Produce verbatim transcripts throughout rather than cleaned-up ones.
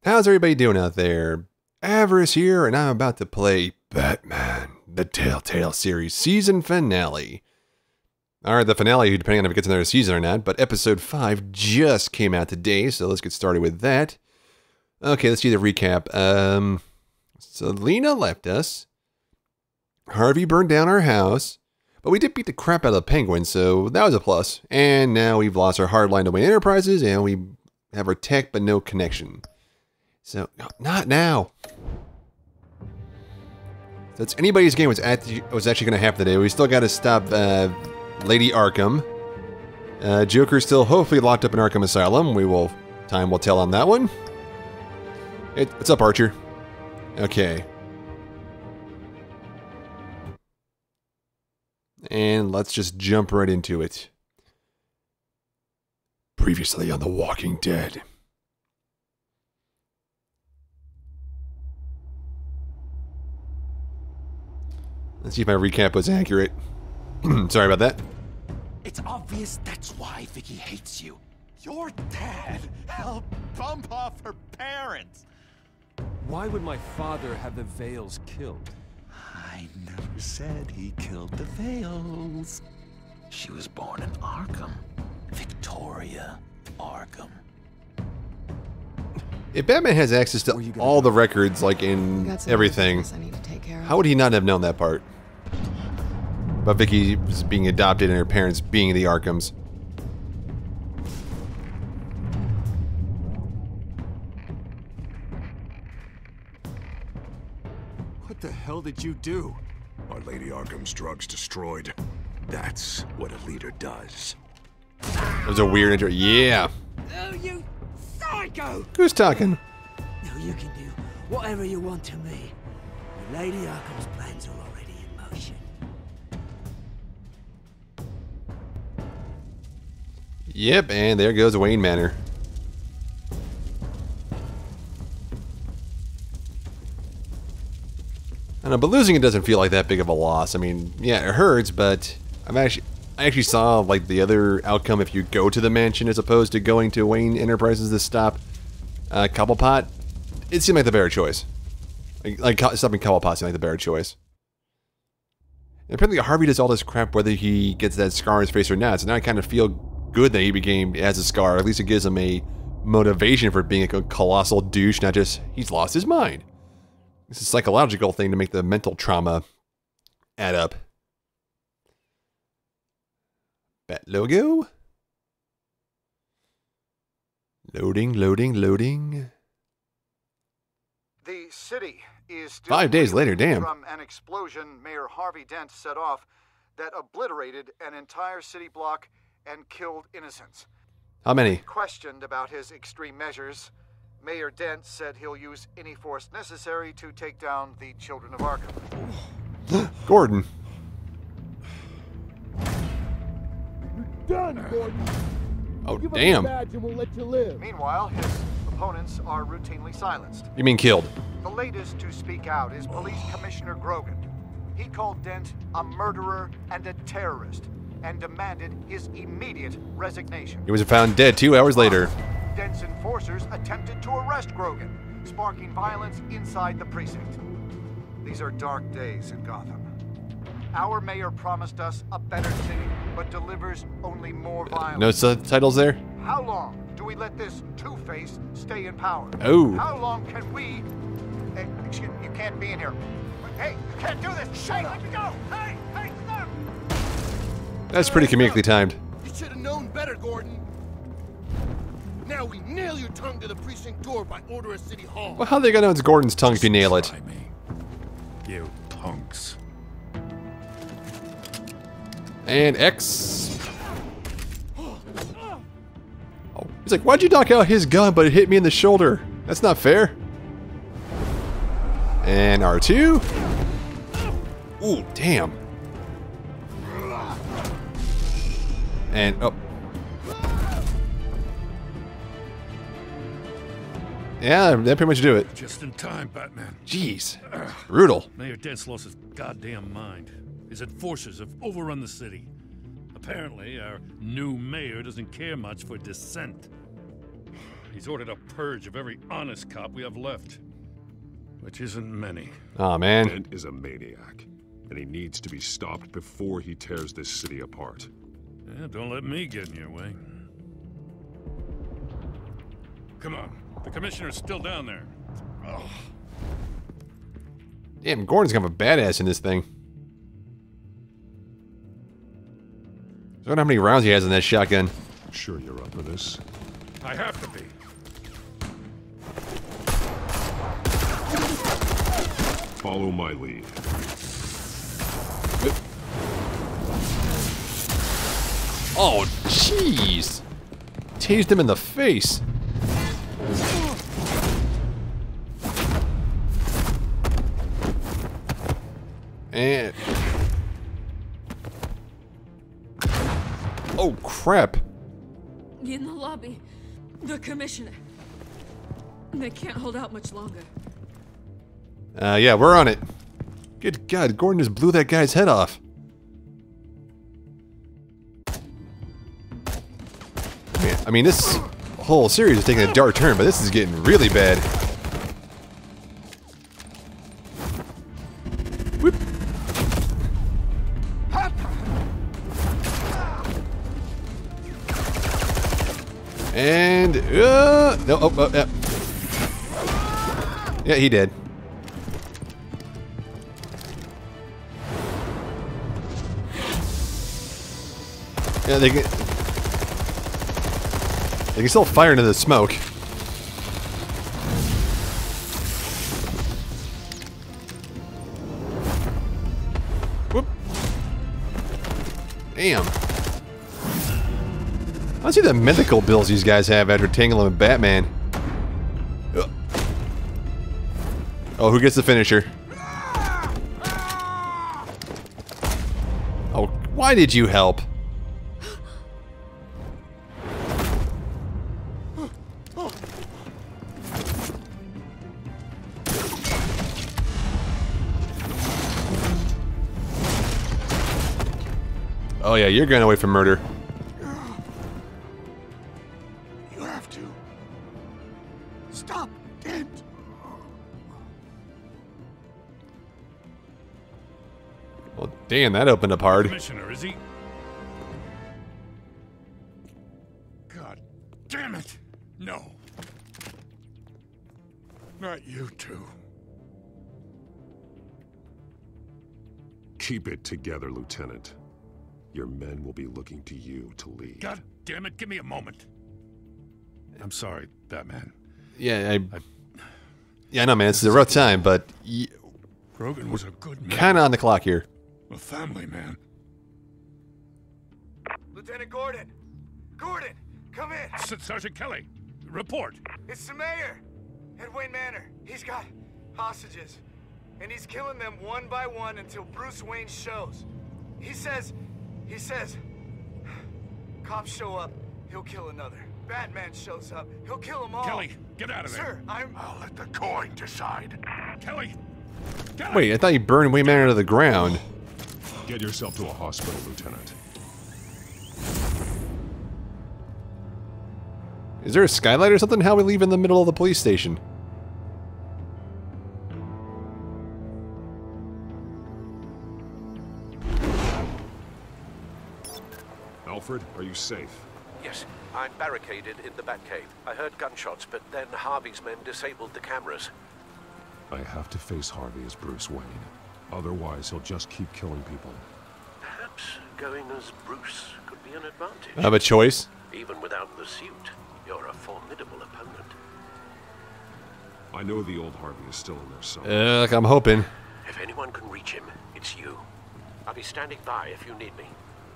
How's everybody doing out there? Averis here, and I'm about to play Batman, the Telltale series season finale. Alright, the finale, depending on if it gets another season or not, but episode five just came out today, so let's get started with that. Okay, let's do the recap. Um, Selena left us. Harvey burned down our house. But we did beat the crap out of the Penguin, so that was a plus. And now we've lost our hardline to Wayne Enterprises, and we have our tech but no connection. So, no, not now. So it's anybody's game what's, actually, what's actually going to happen today. We still got to stop uh, Lady Arkham. Uh, Joker's still hopefully locked up in Arkham Asylum. We will, time will tell on that one. Hey, what's up, Archer? Okay. And let's just jump right into it. Previously on The Walking Dead. Let's see if my recap was accurate. Sorry about that. It's obvious that's why Vicky hates you. Your dad helped bump off her parents. Why would my father have the Vales killed? I never said he killed the Vales. She was born in Arkham. Victoria Arkham. If Batman has access to all the records, like in everything, how would he not have known that part? About Vicky being adopted and her parents being the Arkhams. What the hell did you do? Our Lady Arkham's drugs destroyed. That's what a leader does. That was a weird intro. Yeah. Oh, you psycho! Who's talking? Now you can do whatever you want to me. The Lady Arkham's plans are already in motion. Yep, and there goes Wayne Manor. I know, but losing it doesn't feel like that big of a loss. I mean, yeah, it hurts, but I'm actually, I actually saw like the other outcome if you go to the mansion as opposed to going to Wayne Enterprises to stop uh, Cobblepot. It seemed like the better choice. Like, like stopping Cobblepot seemed like the better choice. And apparently Harvey does all this crap whether he gets that scar on his face or not. So now I kind of feel good that he became as a scar. At least it gives him a motivation for being a colossal douche, not just he's lost his mind. It's a psychological thing to make the mental trauma add up. Bat logo? Loading, loading, loading. The city is still Five days later, damn. From an explosion Mayor Harvey Dent set off that obliterated an entire city block and killed innocents. How many? Questioned about his extreme measures, Mayor Dent said he'll use any force necessary to take down the children of Arkham. Gordon. Done, Gordon. Oh, Give damn. us a badge and we'll let you live. Meanwhile, his opponents are routinely silenced. You mean killed? The latest to speak out is Police Commissioner Grogan. He called Dent a murderer and a terrorist and demanded his immediate resignation. He was found dead two hours later. Dent's enforcers attempted to arrest Grogan, sparking violence inside the precinct. These are dark days in Gotham. Our mayor promised us a better city, but delivers only more violence. No subtitles there? How long do we let this Two-Face stay in power? Oh. How long can we... Hey, excuse me, you can't be in here. Hey, you can't do this! Hey, let me go! Hey, hey, stop! That's pretty comedically timed. You should have known better, Gordon. Now we nail your tongue to the precinct door by order of City Hall. Well, how are they gonna know it's Gordon's tongue if you nail it? Try me. You punks. And X. Oh, he's like, why'd you knock out his gun, but it hit me in the shoulder? That's not fair. And R two. Ooh, damn. And, oh. Yeah, that pretty much do it. Just in time, Batman. Jeez. Brutal. Mayor Dent's lost his goddamn mind. His enforcers have overrun the city. Apparently, our new mayor doesn't care much for dissent. He's ordered a purge of every honest cop we have left. Which isn't many. Oh man. Dent is a maniac, and he needs to be stopped before he tears this city apart. Yeah, don't let me get in your way. Come on. The commissioner's still down there. Oh. Damn, Gordon's kind of a badass in this thing. I wonder how many rounds he has in that shotgun. Sure you're up for this? I have to be. Follow my lead. Oh, jeez. Tased him in the face. And... oh, crap. In the lobby, the commissioner. They can't hold out much longer. Uh, yeah, we're on it. Good God, Gordon just blew that guy's head off. Man, I mean, this whole series is taking a dark turn, but this is getting really bad. Whoop. And, uh, no, oh, oh, yeah. Yeah, he did. Yeah, they can... they can still fire into the smoke. Whoop. Damn. I don't see the mythical bills these guys have after tangling with Batman. Ugh. Oh, who gets the finisher? Oh, why did you help? Oh yeah, you're going away from murder. You have to. Stop, Dent! Well, damn, that opened up hard. Commissioner, is he? God damn it! No. Not you two. Keep it together, Lieutenant. Your men will be looking to you to lead. God damn it, give me a moment. I'm sorry, Batman. Yeah, I... I yeah, I know, man. It's a rough time, but... Y Grogan was a good man. kind of on the clock here. A family man. Lieutenant Gordon! Gordon! Come in! S Sergeant Kelly, report. It's the mayor! At Wayne Manor. He's got hostages. And he's killing them one by one until Bruce Wayne shows. He says... He says... cops show up, he'll kill another. Batman shows up, he'll kill them all. Kelly, get out of there. Sir, I'm... I'll let the coin decide. Kelly! Kelly! Wait, I thought you burned Wayne Manor to the ground. Get yourself to a hospital, Lieutenant. Is there a skylight or something? How we leave in the middle of the police station? Alfred, are you safe? Yes, I'm barricaded in the Batcave. I heard gunshots, but then Harvey's men disabled the cameras. I have to face Harvey as Bruce Wayne. Otherwise, he'll just keep killing people. Perhaps going as Bruce could be an advantage. I have a choice. Even without the suit, you're a formidable opponent. I know the old Harvey is still in there somewhere. Uh, I'm hoping. If anyone can reach him, it's you. I'll be standing by if you need me.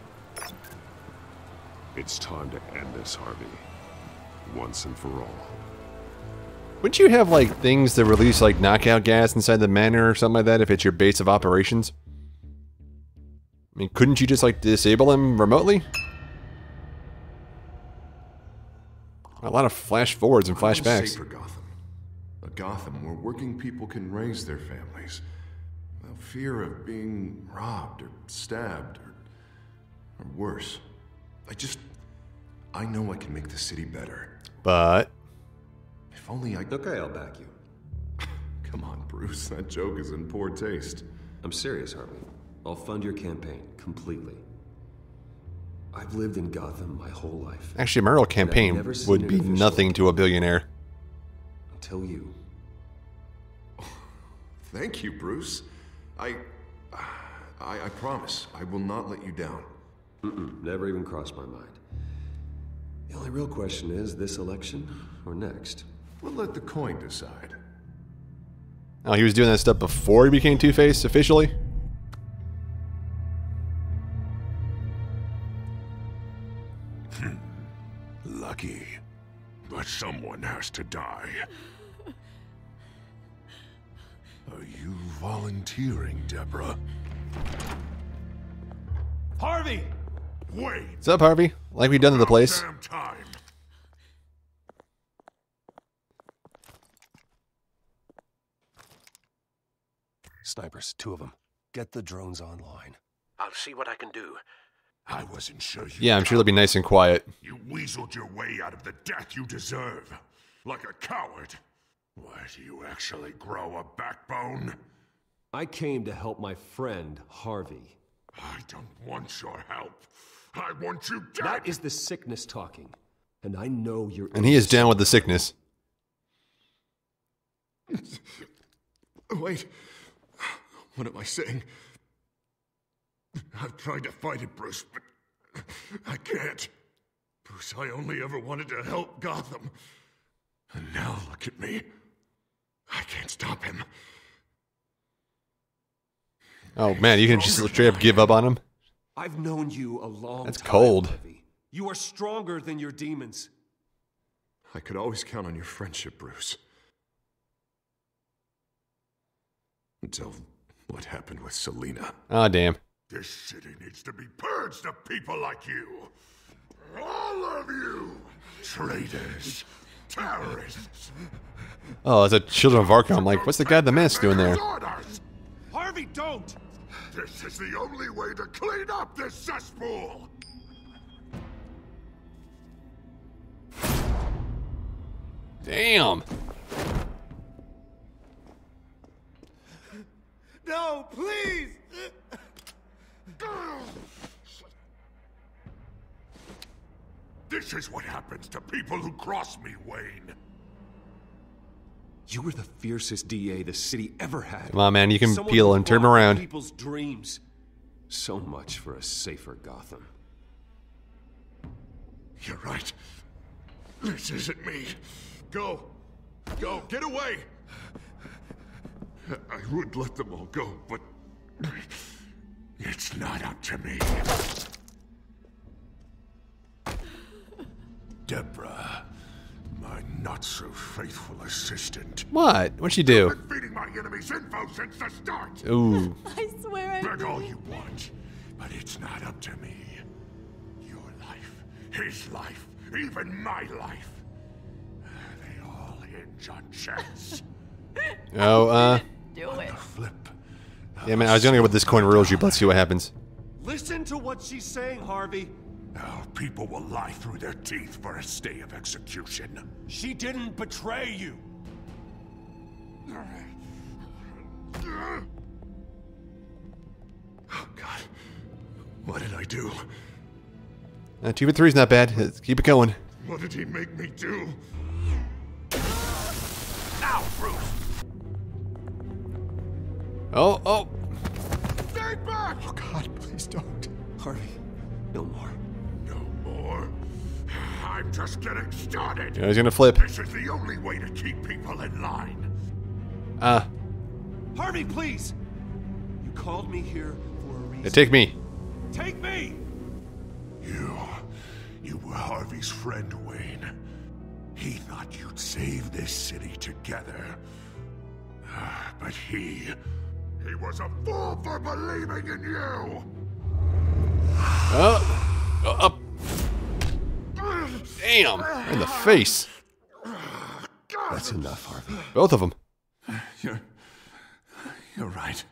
It's time to end this, Harvey. Once and for all. Wouldn't you have, like, things that release, like, knockout gas inside the manor or something like that if it's your base of operations? I mean, couldn't you just, like, disable him remotely? A lot of flash forwards and I want flashbacks. safer Gotham. A Gotham where working people can raise their families without fear of being robbed or stabbed or, or worse. I just... I know I can make the city better. But... If only I... Okay, I'll back you. Come on, Bruce. That joke is in poor taste. I'm serious, Harvey. I'll fund your campaign, completely. I've lived in Gotham my whole life. Actually, a mayoral campaign would be nothing to a billionaire. Until you. Thank you, Bruce. I... I, I promise, I will not let you down. Mm-mm, never even crossed my mind. The only real question is, this election or next? We'll let the coin decide. Oh, he was doing that stuff before he became Two-Face, officially? Lucky. But someone has to die. Are you volunteering, Deborah? Harvey! Wait! What's up, Harvey? Like we done to the place. Damn time. Snipers, two of them. Get the drones online. I'll see what I can do. I wasn't sure you... Yeah, I'm sure they'll be nice and quiet. You weaseled your way out of the death you deserve. Like a coward. Why, do you actually grow a backbone? I came to help my friend, Harvey. I don't want your help. I want you dead. That is the sickness talking. And I know you're... And he is down with the sickness. Wait. What am I saying? I've tried to fight it, Bruce, but I can't. Bruce, I only ever wanted to help Gotham. And now look at me. I can't stop him. Oh man, you can just straight up give up on him? I've known you a long That's time, cold. Harvey. You are stronger than your demons. I could always count on your friendship, Bruce. Until what happened with Selina. Oh damn. This city needs to be purged of people like you. All of you! Traitors. Terrorists. Oh, it's a Children of Arkham. I'm like, what's the guy with the mask doing there? Harvey, don't! This is the only way to clean up this cesspool! Damn. No, please! This is what happens to people who cross me, Wayne. You were the fiercest D A the city ever had. Come on, man, you can Someone peel who and turn him fought for around. People's dreams. So much for a safer Gotham. You're right. This isn't me. Go. Go. Get away. I would let them all go, but it's not up to me. Deborah, my not-so-faithful assistant. What? What'd she do? I've been feeding my enemies info since the start. Ooh. I swear I Beg all didn't. you want, but it's not up to me. Your life, his life, even my life. They all hinge on chance. Oh, uh... Do it. Flip. Yeah, man, I was gonna go with this coin rules you, but let's see what happens. Listen to what she's saying, Harvey. Now, people will lie through their teeth for a stay of execution. She didn't betray you. Oh, God. What did I do? Uh, two for three's not bad. Let's keep it going. What did he make me do? Now, Bruce! Oh, oh. Stay back! Oh, God, please don't. Harvey, no more. No more. I'm just getting started. Yeah, he's gonna flip. This is the only way to keep people in line. Ah. Uh, Harvey, please! You called me here for a reason. take me. Take me! You... you were Harvey's friend, Wayne. He thought you'd save this city together. But he... he was a fool for believing in you! Oh. Oh, up. Damn. In the face. That's enough, Harvey. Both of them. You're... you're right.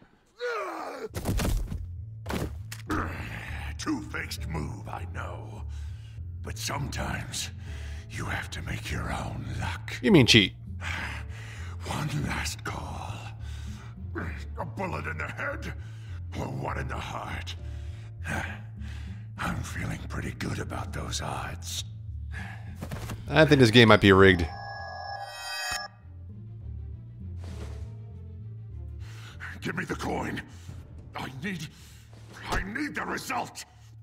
Two-faced move, I know. But sometimes, You have to make your own luck. You mean cheat? One last call. A bullet in the head, or one in the heart. I'm feeling pretty good about those odds. I think this game might be rigged. Give me the coin. I need... I need the result.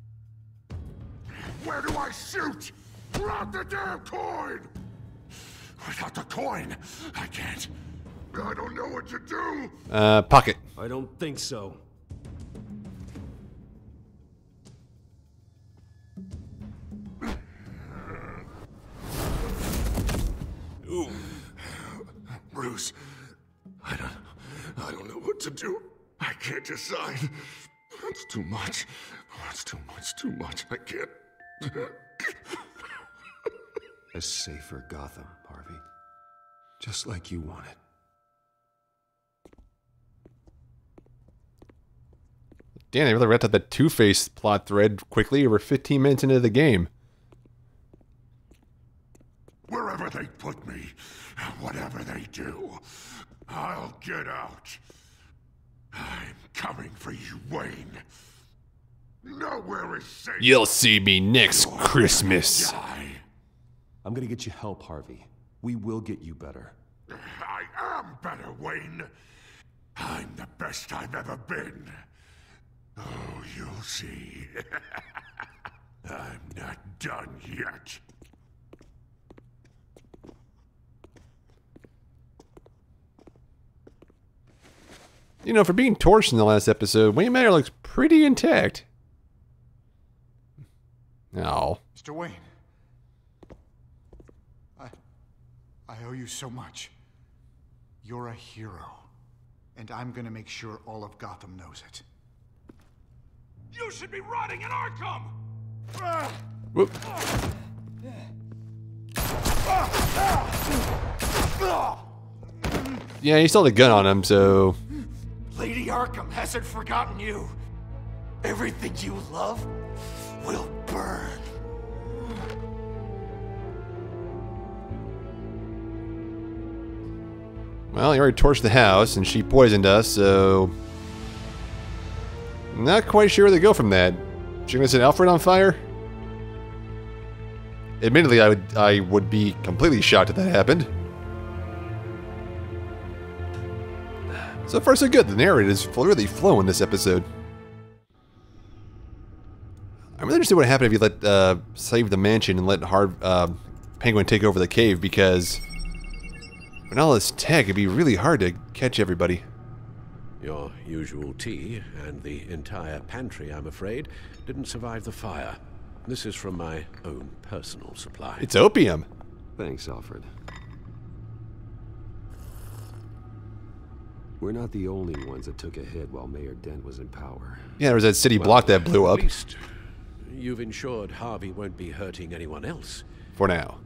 Where do I shoot? Grab the damn coin! Without the coin, I can't. I don't know what to do. Uh, pocket. I don't think so. Ooh. Bruce, I don't, I don't know what to do. I can't decide. It's too much. It's too much, too much. I can't. A safer Gotham, Harvey. Just like you wanted. Damn, they really wrapped up that Two-Face plot thread quickly over fifteen minutes into the game. Wherever they put me, whatever they do, I'll get out. I'm coming for you, Wayne. Nowhere is safe. You'll see me next Christmas. I'm gonna get you help, Harvey. We will get you better. I am better, Wayne. I'm the best I've ever been. Oh, you'll see. I'm not done yet. You know, for being torched in the last episode, Wayne Manor looks pretty intact. No. Mister Wayne. I... I owe you so much. You're a hero. And I'm gonna make sure all of Gotham knows it. You should be rotting in Arkham! Whoop. Yeah, he still had a gun on him, so... Lady Arkham hasn't forgotten you. Everything you love will burn. Well, he already torched the house, and she poisoned us, so... Not quite sure where they go from that. She gonna set Alfred on fire? Admittedly, I would I would be completely shocked if that happened. So far, so good. The narrative is really flowing this episode. I'm really interested what happened if you let uh, save the mansion and let Har uh, Penguin take over the cave, because with all this tech, it'd be really hard to catch everybody. Your usual tea and the entire pantry, I'm afraid, didn't survive the fire. This is from my own personal supply. It's opium. Thanks, Alfred. We're not the only ones that took a hit while Mayor Dent was in power. Yeah, there was that city block well, that blew up. At least you've ensured Harvey won't be hurting anyone else. For now.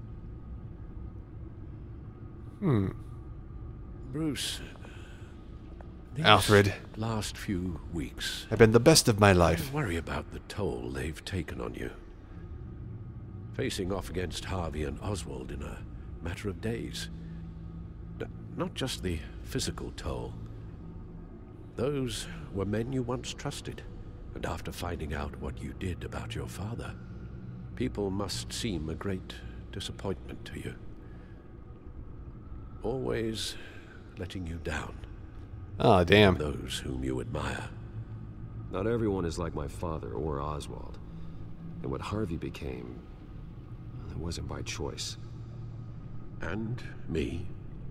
Hmm. Bruce. Alfred. Last few weeks have been the best of my life. I worry about the toll they've taken on you. Facing off against Harvey and Oswald in a matter of days. N- not just the physical toll. Those were men you once trusted, and after finding out what you did about your father, people must seem a great disappointment to you. Always letting you down. Oh, damn. Those whom you admire. Not everyone is like my father or Oswald. And what Harvey became, well, it wasn't by choice. And me.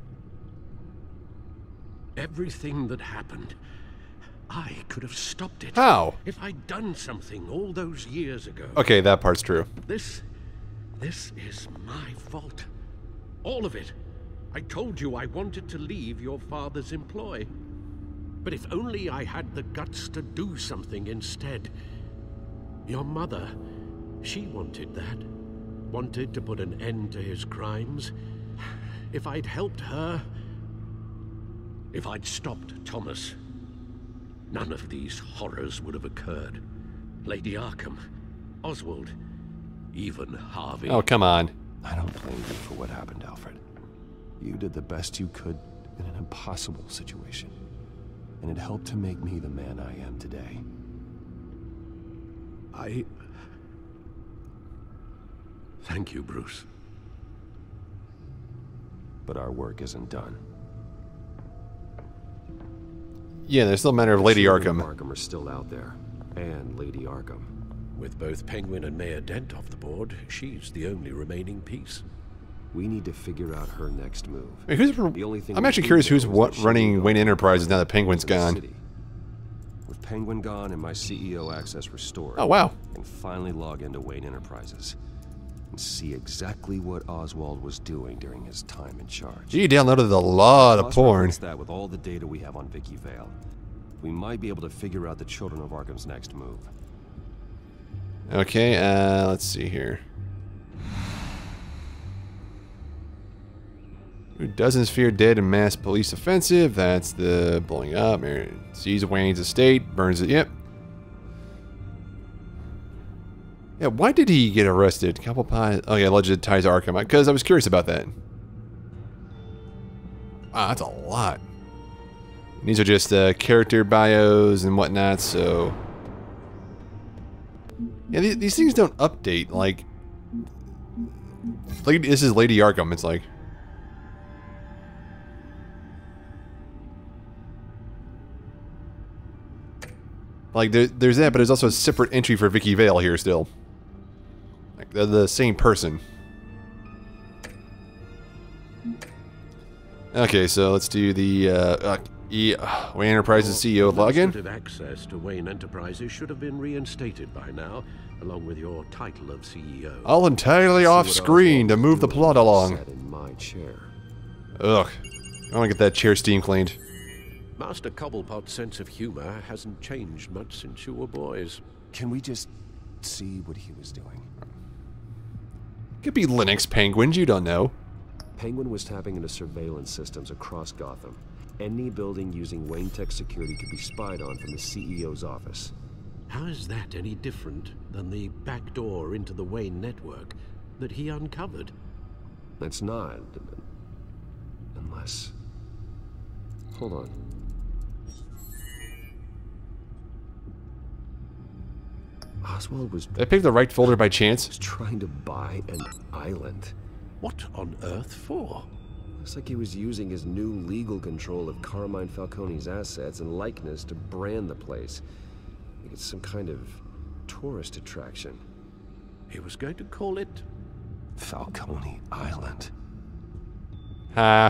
Everything that happened, I could have stopped it. How? If I'd done something all those years ago. Okay, that part's true. This... this is my fault. All of it. I told you I wanted to leave your father's employ. But if only I had the guts to do something instead. Your mother, she wanted that. Wanted to put an end to his crimes. If I'd helped her... If I'd stopped Thomas, none of these horrors would have occurred. Lady Arkham, Oswald, even Harvey. Oh, come on. I don't blame you for what happened, Alfred. You did the best you could in an impossible situation. And it helped to make me the man I am today. I... Thank you, Bruce. But our work isn't done. Yeah, there's still a matter of Lady Arkham. Arkham are still out there. And Lady Arkham. With both Penguin and Mayor Dent off the board, she's the only remaining piece. We need to figure out her next move. Wait, who's, the only thing I'm actually curious who's what running Wayne Enterprises now that Penguin's gone. With Penguin gone and my C E O access restored, oh wow! I can finally log into Wayne Enterprises and see exactly what Oswald was doing during his time in charge. Gee, you downloaded a lot of porn. That with all the data we have on Vicky Vale, we might be able to figure out the Children of Arkham's next move. Okay, uh, let's see here. Who doesn't fear dead in mass police offensive? That's the blowing up. Sees Wayne's estate, burns it. Yep. Yeah, why did he get arrested? Couple pies. Oh yeah, alleged ties to Arkham. Because I was curious about that. Wow, that's a lot. And these are just uh, character bios and whatnot. So yeah, these, these things don't update. Like, like this is Lady Arkham. It's like. Like, there, there's that, but there's also a separate entry for Vicky Vale here still. Like, they're the same person. Okay, so let's do the, uh, uh, e uh Wayne Enterprises C E O login. Administrative access to Wayne Enterprises should have been reinstated by now, along with your title of C E O. All entirely off screen to move the plot along. In my chair. Ugh. I want to get that chair steam cleaned. Master Cobblepot's sense of humor hasn't changed much since you were boys. Can we just see what he was doing? Could be Linux Penguins, you don't know. Penguin was tapping into surveillance systems across Gotham. Any building using Wayne Tech security could be spied on from the C E O's office. How is that any different than the back door into the Wayne network that he uncovered? That's not. Unless... Hold on. Oswald was... Did I pick the right folder by chance? Was trying to buy an island. What on earth for? Looks like he was using his new legal control of Carmine Falcone's assets and likeness to brand the place. Like it's some kind of tourist attraction. He was going to call it... Falcone Island. Ha.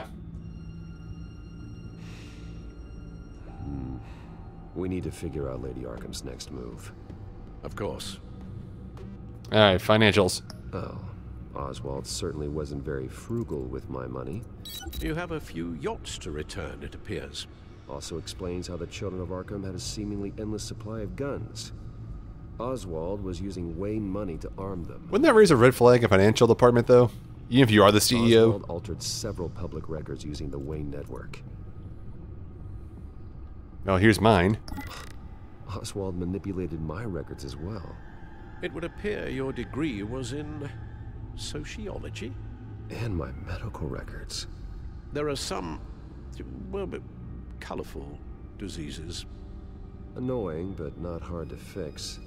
Hmm. We need to figure out Lady Arkham's next move. Of course. Alright, financials. Oh, Oswald certainly wasn't very frugal with my money. You have a few yachts to return, it appears. Also explains how the Children of Arkham had a seemingly endless supply of guns. Oswald was using Wayne money to arm them. Wouldn't that raise a red flag in financial department, though? Even if you are the C E O? Oswald altered several public records using the Wayne network. Oh, here's mine. Oswald manipulated my records as well. It would appear your degree was in sociology? And my medical records. There are some, well, but colorful diseases. Annoying, but not hard to fix.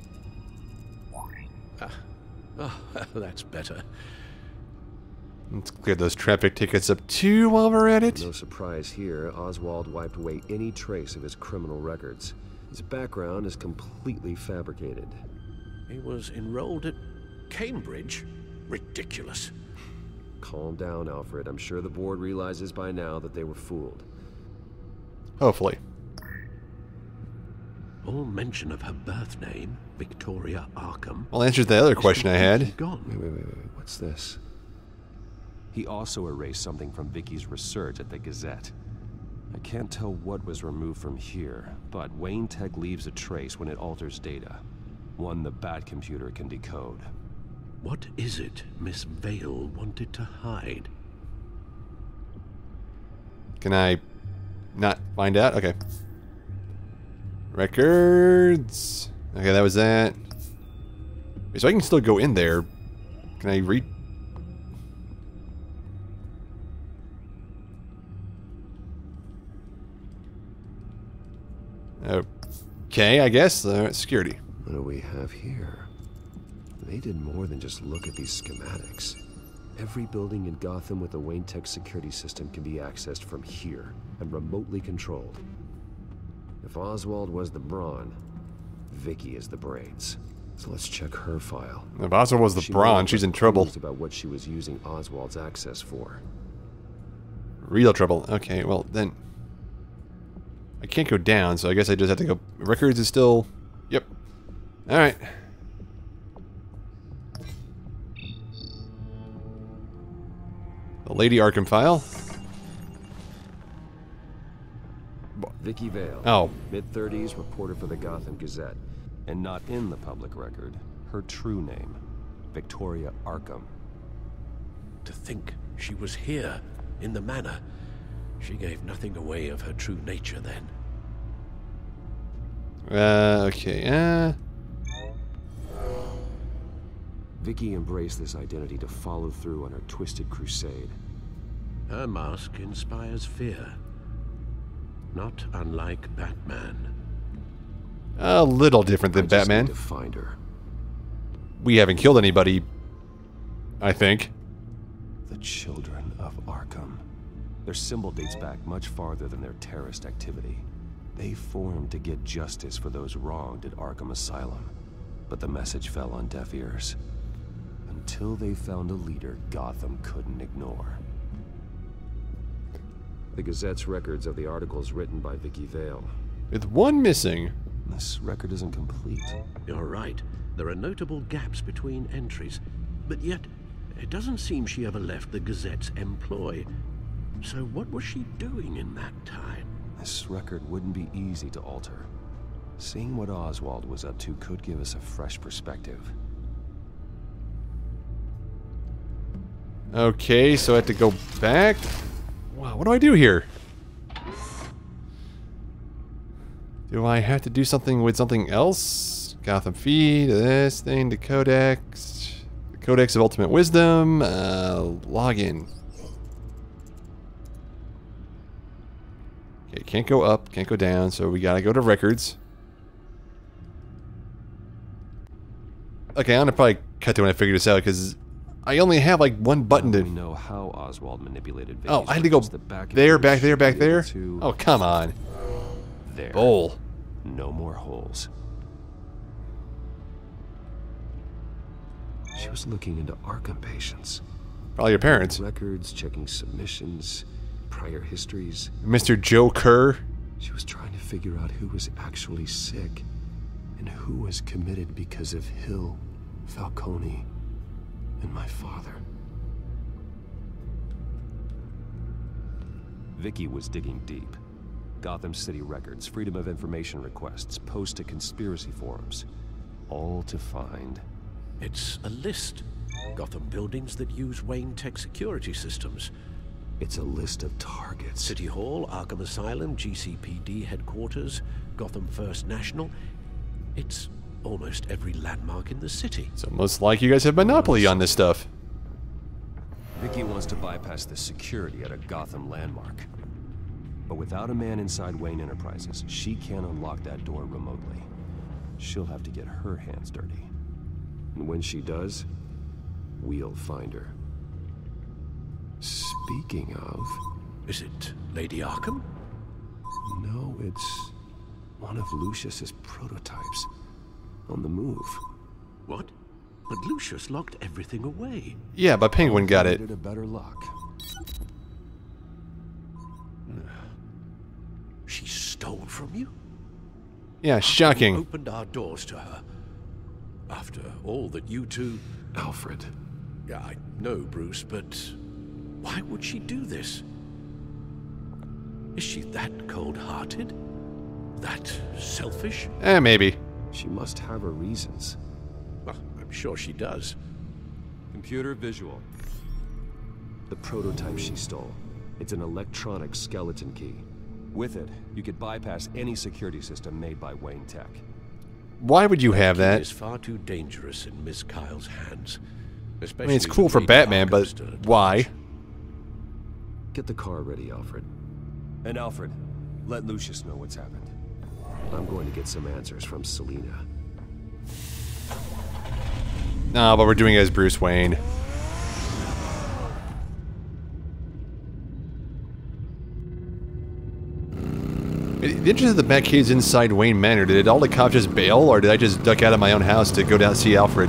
Ah, oh, that's better. Let's clear those traffic tickets up too while we're at it. No surprise here, Oswald wiped away any trace of his criminal records. His background is completely fabricated. He was enrolled at Cambridge? Ridiculous. Calm down, Alfred. I'm sure the board realizes by now that they were fooled. Hopefully. All mention of her birth name, Victoria Arkham. Well, answers the other question I had. Gone. Wait, wait, wait, wait. What's this? He also erased something from Vicky's research at the Gazette. I can't tell what was removed from here, but Wayne Tech leaves a trace when it alters data. One the Bat computer can decode. What is it Miss Vale wanted to hide? Can I not find out? Okay. Records. Okay, that was that. Wait, so I can still go in there. Can I read? Okay, I guess. Uh, security. What do we have here? They did more than just look at these schematics. Every building in Gotham with a Wayne Tech security system can be accessed from here and remotely controlled. If Oswald was the brawn, Vicky is the brains. So let's check her file. If Oswald was the She brawn, she's in trouble. About what she was using Oswald's access for. Real trouble. Okay, well then I can't go down, so I guess I just have to go. Records is still. Yep. All right. The Lady Arkham file. Vicky Vale. Oh. mid thirties, reporter for the Gotham Gazette. And not in the public record, her true name, Victoria Arkham. To think she was here, in the manor. She gave nothing away of her true nature then. Uh, okay, uh... Vicky embraced this identity to follow through on her twisted crusade. Her mask inspires fear. Not unlike Batman. A little different than I just Batman. need to find her. We haven't killed anybody, I think. The children of Arkham. Their symbol dates back much farther than their terrorist activity. They formed to get justice for those wronged at Arkham Asylum. But the message fell on deaf ears. Until they found a leader Gotham couldn't ignore. The Gazette's records of the articles written by Vicky Vale. With one missing. This record isn't complete. You're right. There are notable gaps between entries. But yet, it doesn't seem she ever left the Gazette's employ. So what was she doing in that time? This record wouldn't be easy to alter. Seeing what Oswald was up to could give us a fresh perspective. Okay, so I have to go back. Wow, what do I do here? Do I have to do something with something else? Gotham feed, this thing, the codex, the codex of ultimate wisdom, uh, login. Okay, can't go up, can't go down, so we gotta go to records. Okay, I'm gonna probably cut to when I figure this out because I only have like one button to. We know how Oswald manipulated. Vicky's Oh, I had to go the back there, back there, back there. Oh, come on. There. Bowl. No more holes. She was looking into Arkham patients. Probably your parents. Records, checking submissions, prior histories. Mister Joe Kerr. She was trying to figure out who was actually sick and who was committed because of Hill, Falcone, and my father. Vicky was digging deep. Gotham City records, Freedom of Information requests, posts to conspiracy forums. All to find... It's a list. Gotham buildings that use Wayne Tech security systems. It's a list of targets. City Hall, Arkham Asylum, G C P D headquarters, Gotham First National. It's almost every landmark in the city. It's almost like you guys have monopoly on this stuff. Vicky wants to bypass the security at a Gotham landmark. But without a man inside Wayne Enterprises, she can't unlock that door remotely. She'll have to get her hands dirty. And when she does, we'll find her. Speaking of... Is it Lady Arkham? No, it's one of Lucius's prototypes. On the move. What? But Lucius locked everything away. Yeah, but Penguin got it. A better luck. She stole from you? Yeah, shocking. We opened our doors to her. After all that you two... Alfred. Yeah, I know, Bruce, but why would she do this? Is she that cold-hearted? That selfish? Eh, maybe. She must have her reasons. Well, I'm sure she does. Computer visual. The prototype she stole. It's an electronic skeleton key. With it, you could bypass any security system made by Wayne Tech. Why would you have that? It is far too dangerous in Miss Kyle's hands. I mean, it's cool for Batman, but why? Get the car ready, Alfred. And Alfred, let Lucius know what's happened. I'm going to get some answers from Selina. No, but we're doing it as Bruce Wayne. The interest of the Batcave's inside Wayne Manor. Did all the cops just bail, or did I just duck out of my own house to go down and see Alfred?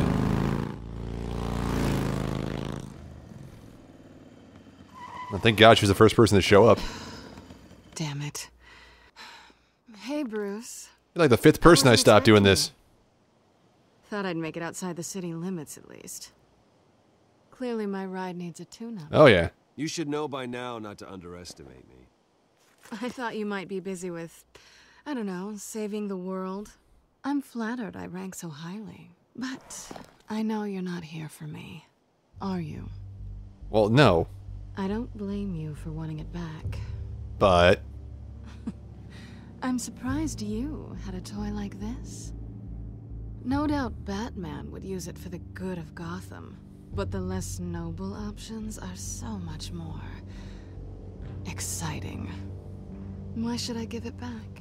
Well, thank God she was the first person to show up. Damn it. Hey, Bruce. You're like the fifth person I stopped doing this. Thought I'd make it outside the city limits, at least. Clearly my ride needs a tune-up. Oh, yeah. You should know by now not to underestimate me. I thought you might be busy with, I don't know, saving the world. I'm flattered I rank so highly. But I know you're not here for me, are you? Well, no. I don't blame you for wanting it back. But... I'm surprised you had a toy like this. No doubt Batman would use it for the good of Gotham, but the less noble options are so much more exciting. Why should I give it back?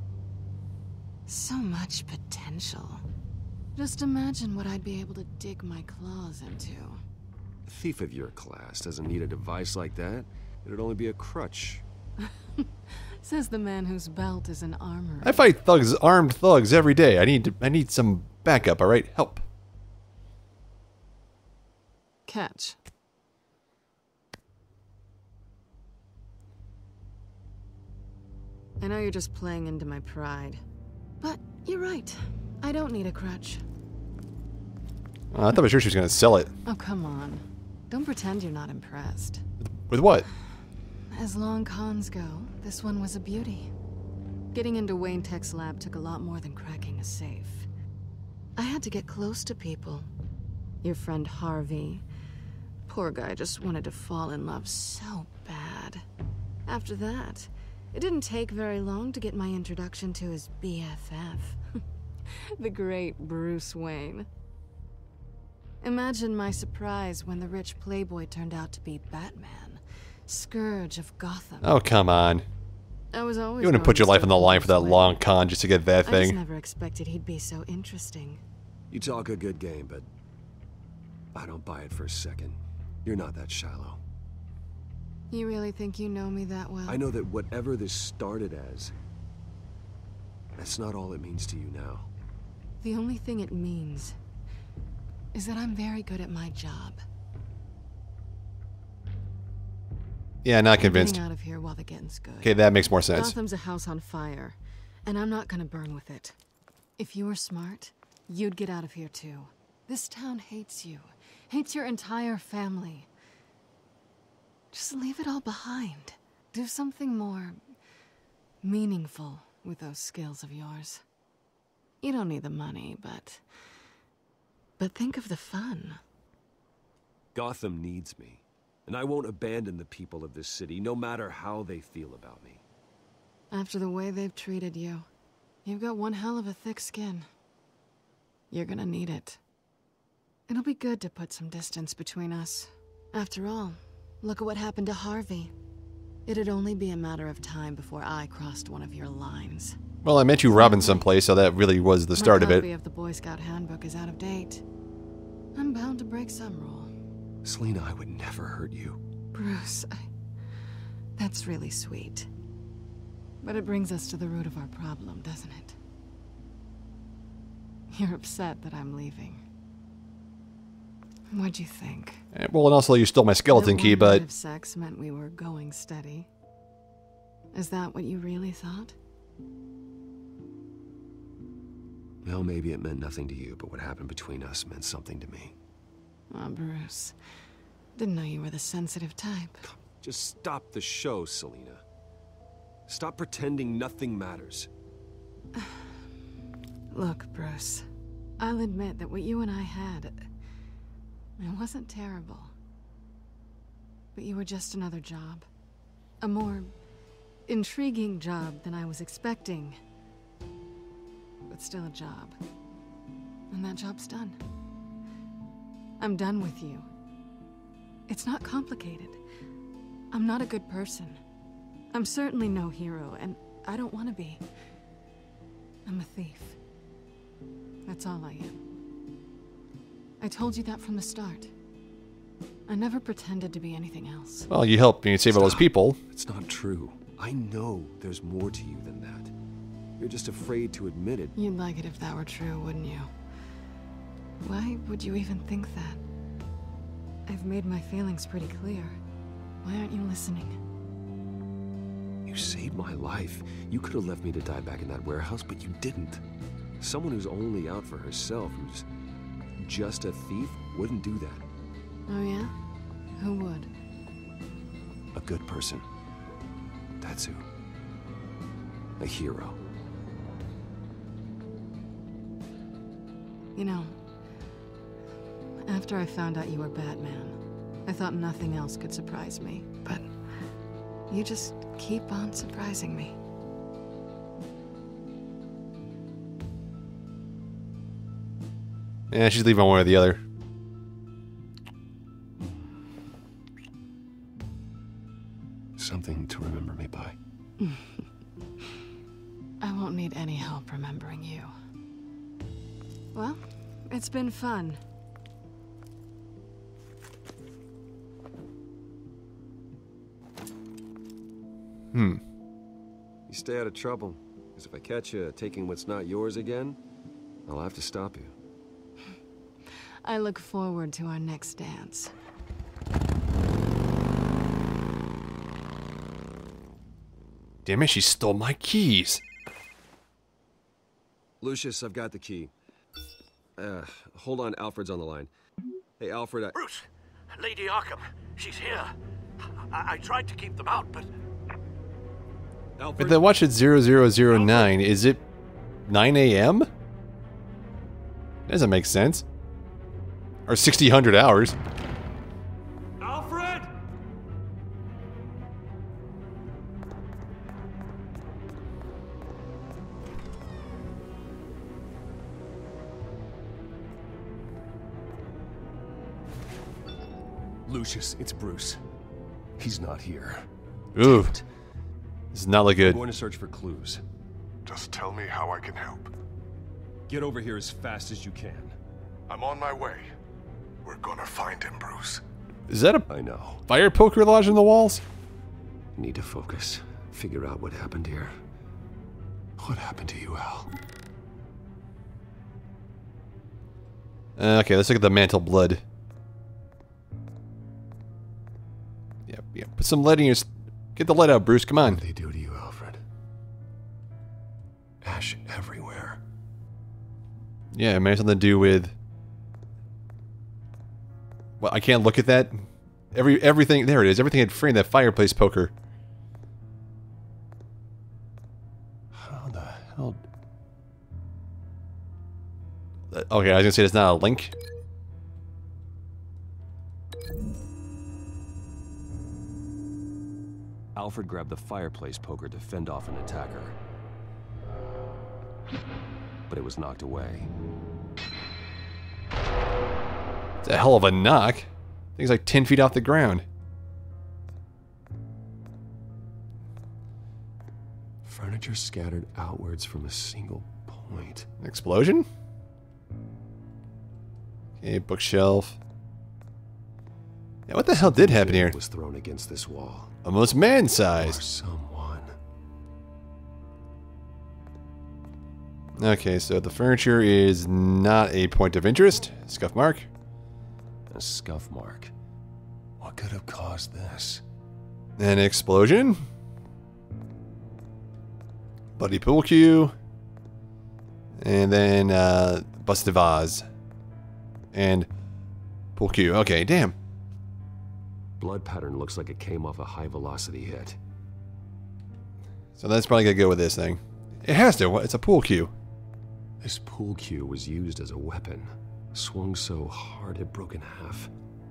So much potential. Just imagine what I'd be able to dig my claws into. A thief of your class doesn't need a device like that. It'd only be a crutch. Says the man whose belt is an armory. I fight thugs, armed thugs every day. I need to, I need some backup, all right? Help. Catch. I know you're just playing into my pride, but you're right. I don't need a crutch. Oh, I thought for sure she was going to sell it. Oh, come on. Don't pretend you're not impressed. With what? As long cons go, this one was a beauty. Getting into Wayne Tech's lab took a lot more than cracking a safe. I had to get close to people. Your friend Harvey. Poor guy just wanted to fall in love so bad. After that, it didn't take very long to get my introduction to his B F F. The great Bruce Wayne. Imagine my surprise when the rich playboy turned out to be Batman, Scourge of Gotham. Oh, come on. I was always You wouldn't put your life on the line for that long con just to get that I thing. just never expected he'd be so interesting. You talk a good game, but I don't buy it for a second. You're not that shallow. You really think you know me that well? I know that whatever this started as, that's not all it means to you now. The only thing it means is that I'm very good at my job. Yeah, not I'm convinced. getting out of here while the getting's good. Okay, that makes more sense. Gotham's a house on fire, and I'm not gonna burn with it. If you were smart, you'd get out of here too. This town hates you, hates your entire family. Just leave it all behind. Do something more meaningful with those skills of yours. You don't need the money, but... But think of the fun. Gotham needs me, and I won't abandon the people of this city, no matter how they feel about me. After the way they've treated you, you've got one hell of a thick skin. You're gonna need it. It'll be good to put some distance between us. After all, look at what happened to Harvey. It'd only be a matter of time before I crossed one of your lines. Well, I met you robbing someplace, so that really was the start of My it. copy of the Boy Scout handbook is out of date. I'm bound to break some rule. Selina, I would never hurt you. Bruce, I... That's really sweet. But it brings us to the root of our problem, doesn't it? You're upset that I'm leaving. What'd you think? Eh, Well, and also you stole my skeleton That key, one but... night of sex meant we were going steady. Is that what you really thought? Well, maybe it meant nothing to you, but what happened between us meant something to me. Oh, Bruce. Didn't know you were the sensitive type. Just stop the show, Selina. Stop pretending nothing matters. Look, Bruce. I'll admit that what you and I had... It wasn't terrible. But you were just another job. A more intriguing job than I was expecting. But still a job. And that job's done. I'm done with you. It's not complicated. I'm not a good person. I'm certainly no hero, and I don't want to be. I'm a thief. That's all I am. I told you that from the start. I never pretended to be anything else. Well, you helped me save all those people. It's not true. I know there's more to you than that. You're just afraid to admit it. You'd like it if that were true, wouldn't you? Why would you even think that? I've made my feelings pretty clear. Why aren't you listening? You saved my life. You could have left me to die back in that warehouse, but you didn't. Someone who's only out for herself, who's just a thief, wouldn't do that. Oh yeah? Who would? A good person. That's who. A hero. You know, after I found out you were Batman, I thought nothing else could surprise me, but you just keep on surprising me. Yeah, she's leaving one or the other. Something to remember me by. I won't need any help remembering you. Well, it's been fun. Hmm. You stay out of trouble, because if I catch you taking what's not yours again, I'll have to stop you. I look forward to our next dance. Damn it, she stole my keys. Lucius, I've got the key. Uh, hold on, Alfred's on the line. Hey, Alfred, I... Bruce! Lady Arkham, she's here. I, I tried to keep them out, but... But then watch it zero zero zero nine. Is it nine A M? Doesn't make sense. Or sixty hundred hours. Alfred! Lucius, it's Bruce. He's not here. Ooh. This does not look good. I'm going to search for clues. Just tell me how I can help. Get over here as fast as you can. I'm on my way. We're gonna find him, Bruce. Is that a I know. fire poker lodged in the walls? Need to focus. Figure out what happened here. What happened to you, Al? Uh, okay, let's look at the mantle blood. Yep, yep. Put some lead in your... Get the lead out, Bruce. Come on. What did they do to you, Alfred? Ash everywhere. Yeah, it may have something to do with... Well, I can't look at that. Every everything... There it is. Everything had framed that fireplace poker. How the hell... Okay, I was gonna say it's not a link. Alfred grabbed the fireplace poker to fend off an attacker. But it was knocked away. It's a hell of a knock. Thing's like ten feet off the ground. Furniture scattered outwards from a single point. Explosion? Okay, bookshelf. Yeah, what the hell did happen here? Was thrown against this wall. Almost man-sized. Someone. Okay, so the furniture is not a point of interest. Scuff mark. A scuff mark. What could have caused this? An explosion. Bloody pool cue. And then uh, busted vase. And pool cue. Okay, damn. Blood pattern looks like it came off a high velocity hit. So that's probably gonna go with this thing. It has to. It's a pool cue. This pool cue was used as a weapon. Swung so hard it broke in half.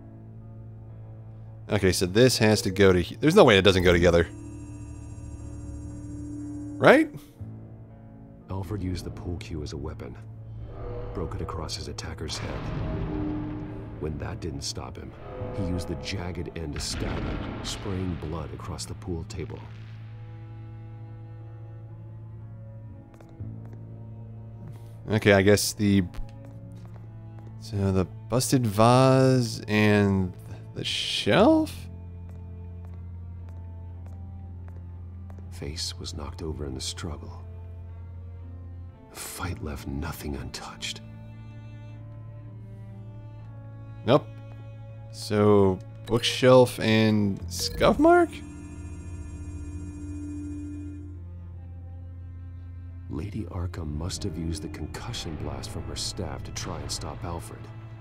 Okay, so this has to go to... There's no way it doesn't go together. Right? Alfred used the pool cue as a weapon. Broke it across his attacker's head. When that didn't stop him, he used the jagged end to stab him, spraying blood across the pool table. Okay, I guess the... So the busted vase and the shelf? Face was knocked over in the struggle. The fight left nothing untouched. Nope. So, bookshelf and scuff mark? Lady Arkham must have used the concussion blast from her staff to try and stop Alfred.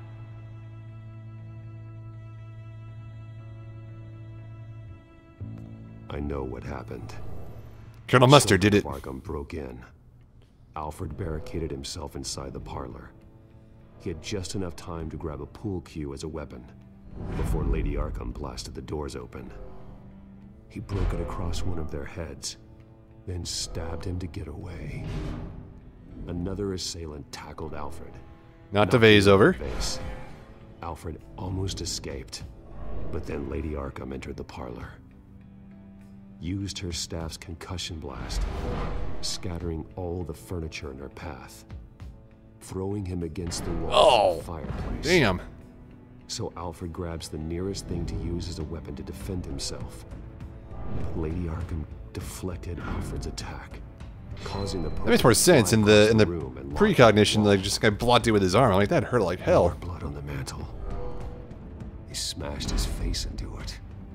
I know what happened. Colonel Mustard did it. Arkham broke in. Alfred barricaded himself inside the parlor. He had just enough time to grab a pool cue as a weapon before Lady Arkham blasted the doors open. He broke it across one of their heads, then stabbed him to get away. Another assailant tackled Alfred. Not the vase over. Vase. Alfred almost escaped, but then Lady Arkham entered the parlor. Used her staff's concussion blast, scattering all the furniture in her path, throwing him against the wall oh, of the fireplace. Damn. So Alfred grabs the nearest thing to use as a weapon to defend himself. But Lady Arkham deflected Alfred's attack, causing the That makes more sense in the in the, the precognition. Like just guy blocked it with his arm. Like that hurt like hell. More blood on the mantle. He smashed his face into it.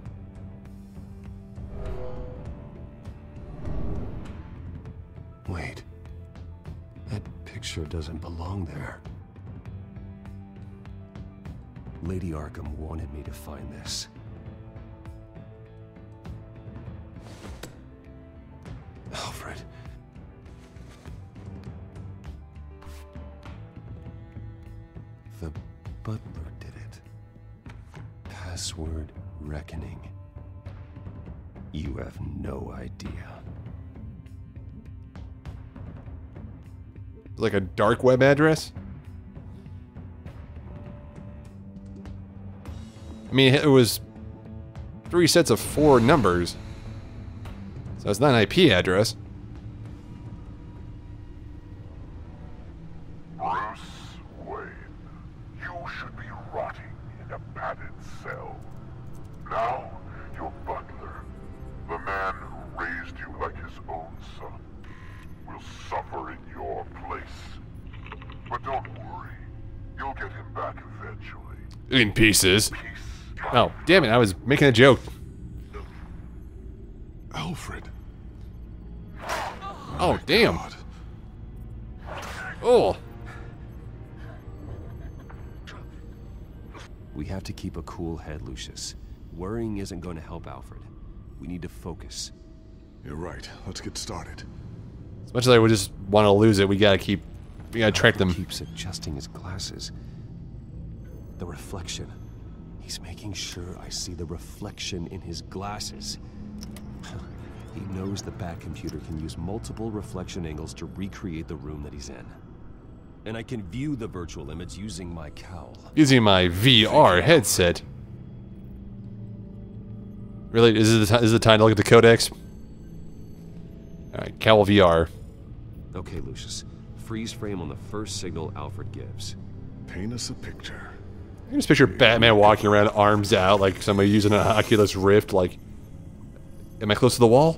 Wait, that picture doesn't belong there. Lady Arkham wanted me to find this. Alfred. The butler did it. Password reckoning. You have no idea. Like a dark web address? I mean, it was three sets of four numbers. So it's not an I P address. Bruce Wayne, you should be rotting in a padded cell. Now, your butler, the man who raised you like his own son, will suffer in your place. But don't worry, you'll get him back eventually. In pieces. Oh, damn it, I was making a joke. Alfred. Oh, damn. Oh. We have to keep a cool head, Lucius. Worrying isn't going to help Alfred. We need to focus. You're right. Let's get started. As much as I would just want to lose it, we gotta keep, we gotta track them. He keeps adjusting his glasses. The reflection. He's making sure I see the reflection in his glasses. He knows the Bat computer can use multiple reflection angles to recreate the room that he's in. And I can view the virtual image using my cowl. Using my V R headset. Really? Is it the, is it the time to look at the codex? Alright, cowl V R. Okay, Lucius. Freeze frame on the first signal Alfred gives. Paint us a picture. I can just picture Batman walking around, arms out, like somebody using an Oculus Rift, like... Am I close to the wall?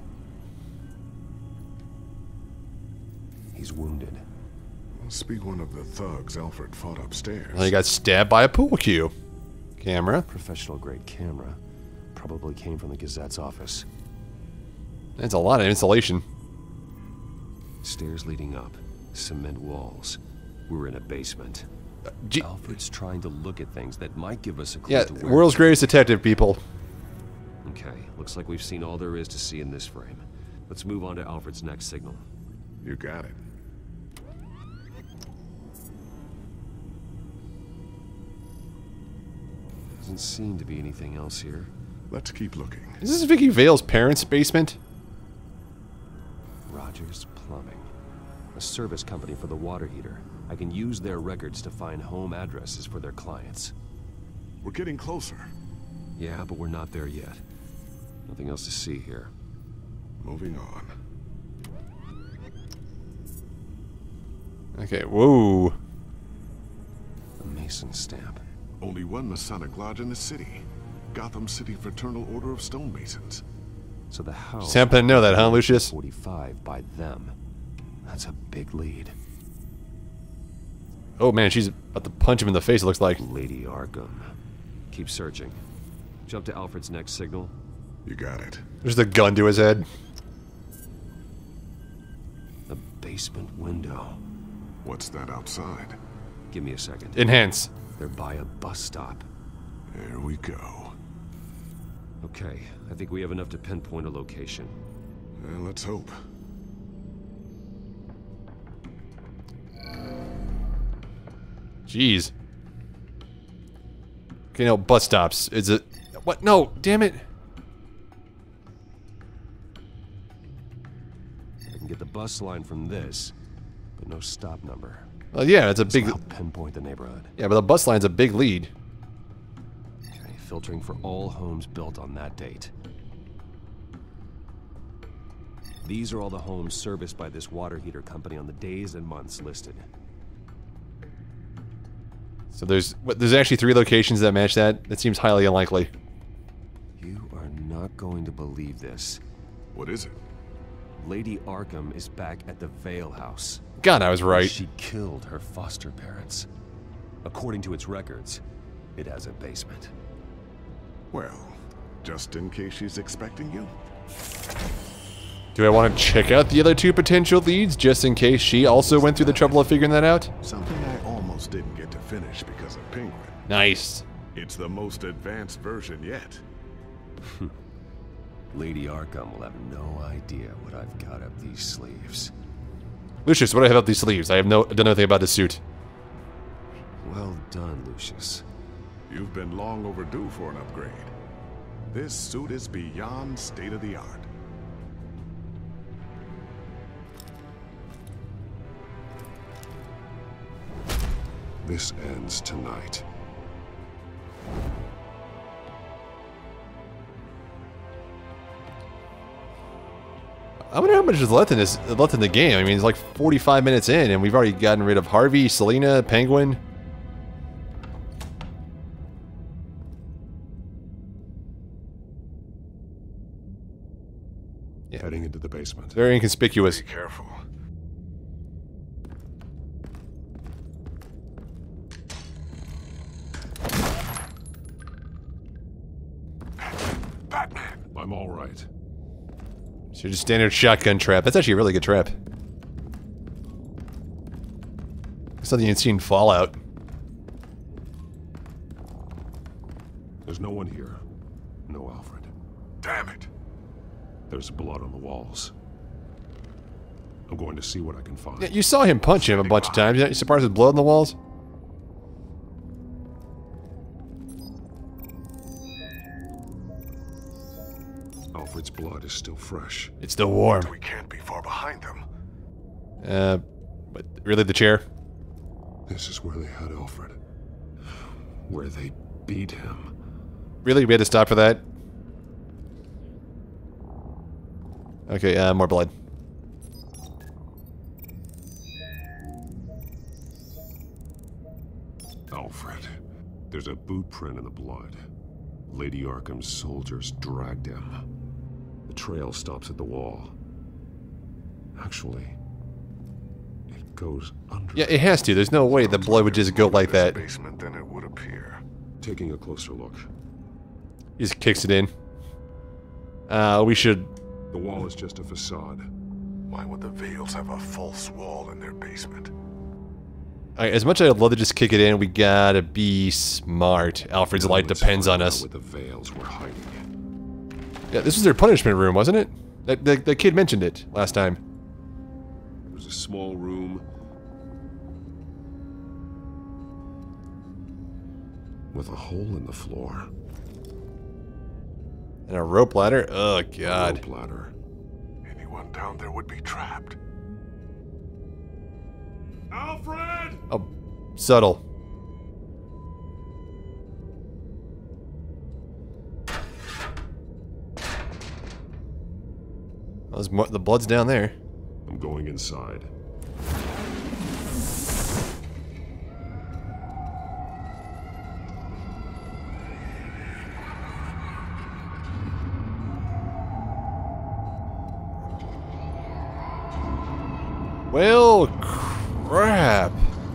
He's wounded. Must be one of the thugs Alfred fought upstairs. Well, he got stabbed by a pool cue. Camera. Professional grade camera. Probably came from the Gazette's office. That's a lot of insulation. Stairs leading up. Cement walls. We're in a basement. Uh, Alfred's trying to look at things that might give us a clue yeah, to where... world's greatest detective, people. Okay, looks like we've seen all there is to see in this frame. Let's move on to Alfred's next signal. You got it. Doesn't seem to be anything else here. Let's keep looking. Is this Vicky Vale's parents' basement? Rogers Plumbing. A service company for the water heater. I can use their records to find home addresses for their clients. We're getting closer. Yeah, but we're not there yet. Nothing else to see here. Moving on. Okay, whoa. A Mason stamp. Only one Masonic lodge in the city. Gotham City Fraternal Order of Stonemasons. So the house... Just happen to know that, huh, Lucius? forty-five by them. That's a big lead. Oh man, she's about to punch him in the face, it looks like. Lady Arkham. Keep searching. Jump to Alfred's next signal. You got it. There's the gun to his head. The basement window. What's that outside? Give me a second. Enhance. They're by a bus stop. There we go. Okay, I think we have enough to pinpoint a location. Well, let's hope. Jeez. Okay, no, bus stops. Is it... What? No, damn it. I can get the bus line from this, but no stop number. Well, yeah, it's a big... I'll pinpoint the neighborhood. Yeah, but the bus line's a big lead. Okay, filtering for all homes built on that date. These are all the homes serviced by this water heater company on the days and months listed. So there's what, there's actually three locations that match that. That seems highly unlikely. You are not going to believe this. What is it? Lady Arkham is back at the Vale House. God, I was right. She killed her foster parents. According to its records, it has a basement. Well, just in case she's expecting you. Do I want to check out the other two potential leads, just in case she also went through the trouble of figuring that out? Something I almost didn't get to finish because of Penguin. Nice. It's the most advanced version yet. Lady Arkham will have no idea what I've got up these sleeves. Lucius, what do I have up these sleeves? I have no, I don't know anything about the suit. Well done, Lucius. You've been long overdue for an upgrade. This suit is beyond state-of-the-art. This ends tonight. I wonder how much is left in this, left in the game. I mean, it's like forty-five minutes in, and we've already gotten rid of Harvey, Selina, Penguin. Yeah. Heading into the basement. Very inconspicuous. Be careful. Batman! I'm all right. So just standard shotgun trap. That's actually a really good trap. Something you'd seen in Fallout. There's no one here. No Alfred. Damn it! There's blood on the walls. I'm going to see what I can find. Yeah, you saw him punch him a bunch of times. You surprised with blood on the walls? Alfred's blood is still fresh. It's still warm. We can't be far behind them. Uh, but really the chair? This is where they had Alfred. Where they beat him. Really? We had to stop for that? Okay, uh, more blood. Alfred. There's a boot print in the blood. Lady Arkham's soldiers dragged him. The trail stops at the wall. Actually, it goes under. Yeah, it has to. There's no way the blood would just go like that. Basement, then it would appear. Taking a closer look. He just kicks it in. Uh, we should... The wall is just a facade. Why would the Vales have a false wall in their basement? Right, as much as I'd love to just kick it in, we gotta be smart. Alfred's Now life let's depends on find out us. where the Vales were hiding. Yeah, this was their punishment room, wasn't it? That the, the kid mentioned it last time. It was a small room with a hole in the floor. And a rope ladder? Oh, God. A rope ladder. Anyone down there would be trapped. Alfred! Oh, subtle. Oh, there's more, the blood's down there. I'm going inside. Well, crap.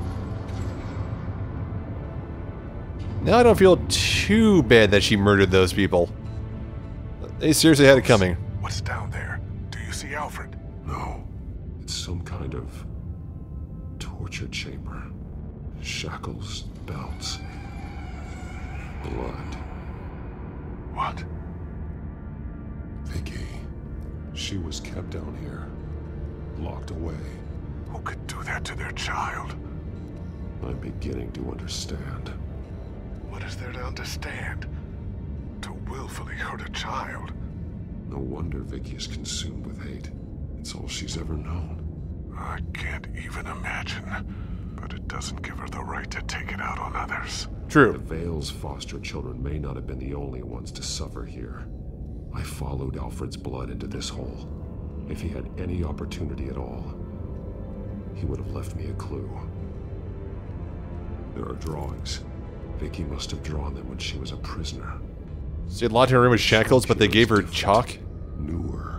Now I don't feel too bad that she murdered those people. They seriously had it coming. What's down there? Do you see Alfred? No. It's some kind of torture chamber. Shackles, belts, blood. What? Vicky. She was kept down here. Locked away. Who could do that to their child? I'm beginning to understand. What is there to understand? To willfully hurt a child? No wonder Vicky is consumed with hate. It's all she's ever known. I can't even imagine. But it doesn't give her the right to take it out on others. True. The Vale's foster children may not have been the only ones to suffer here. I followed Alfred's blood into this hole. If he had any opportunity at all, he would have left me a clue. There are drawings. Vicky must have drawn them when she was a prisoner. She had locked her in a room with shackles, but they gave her chalk? Knew her.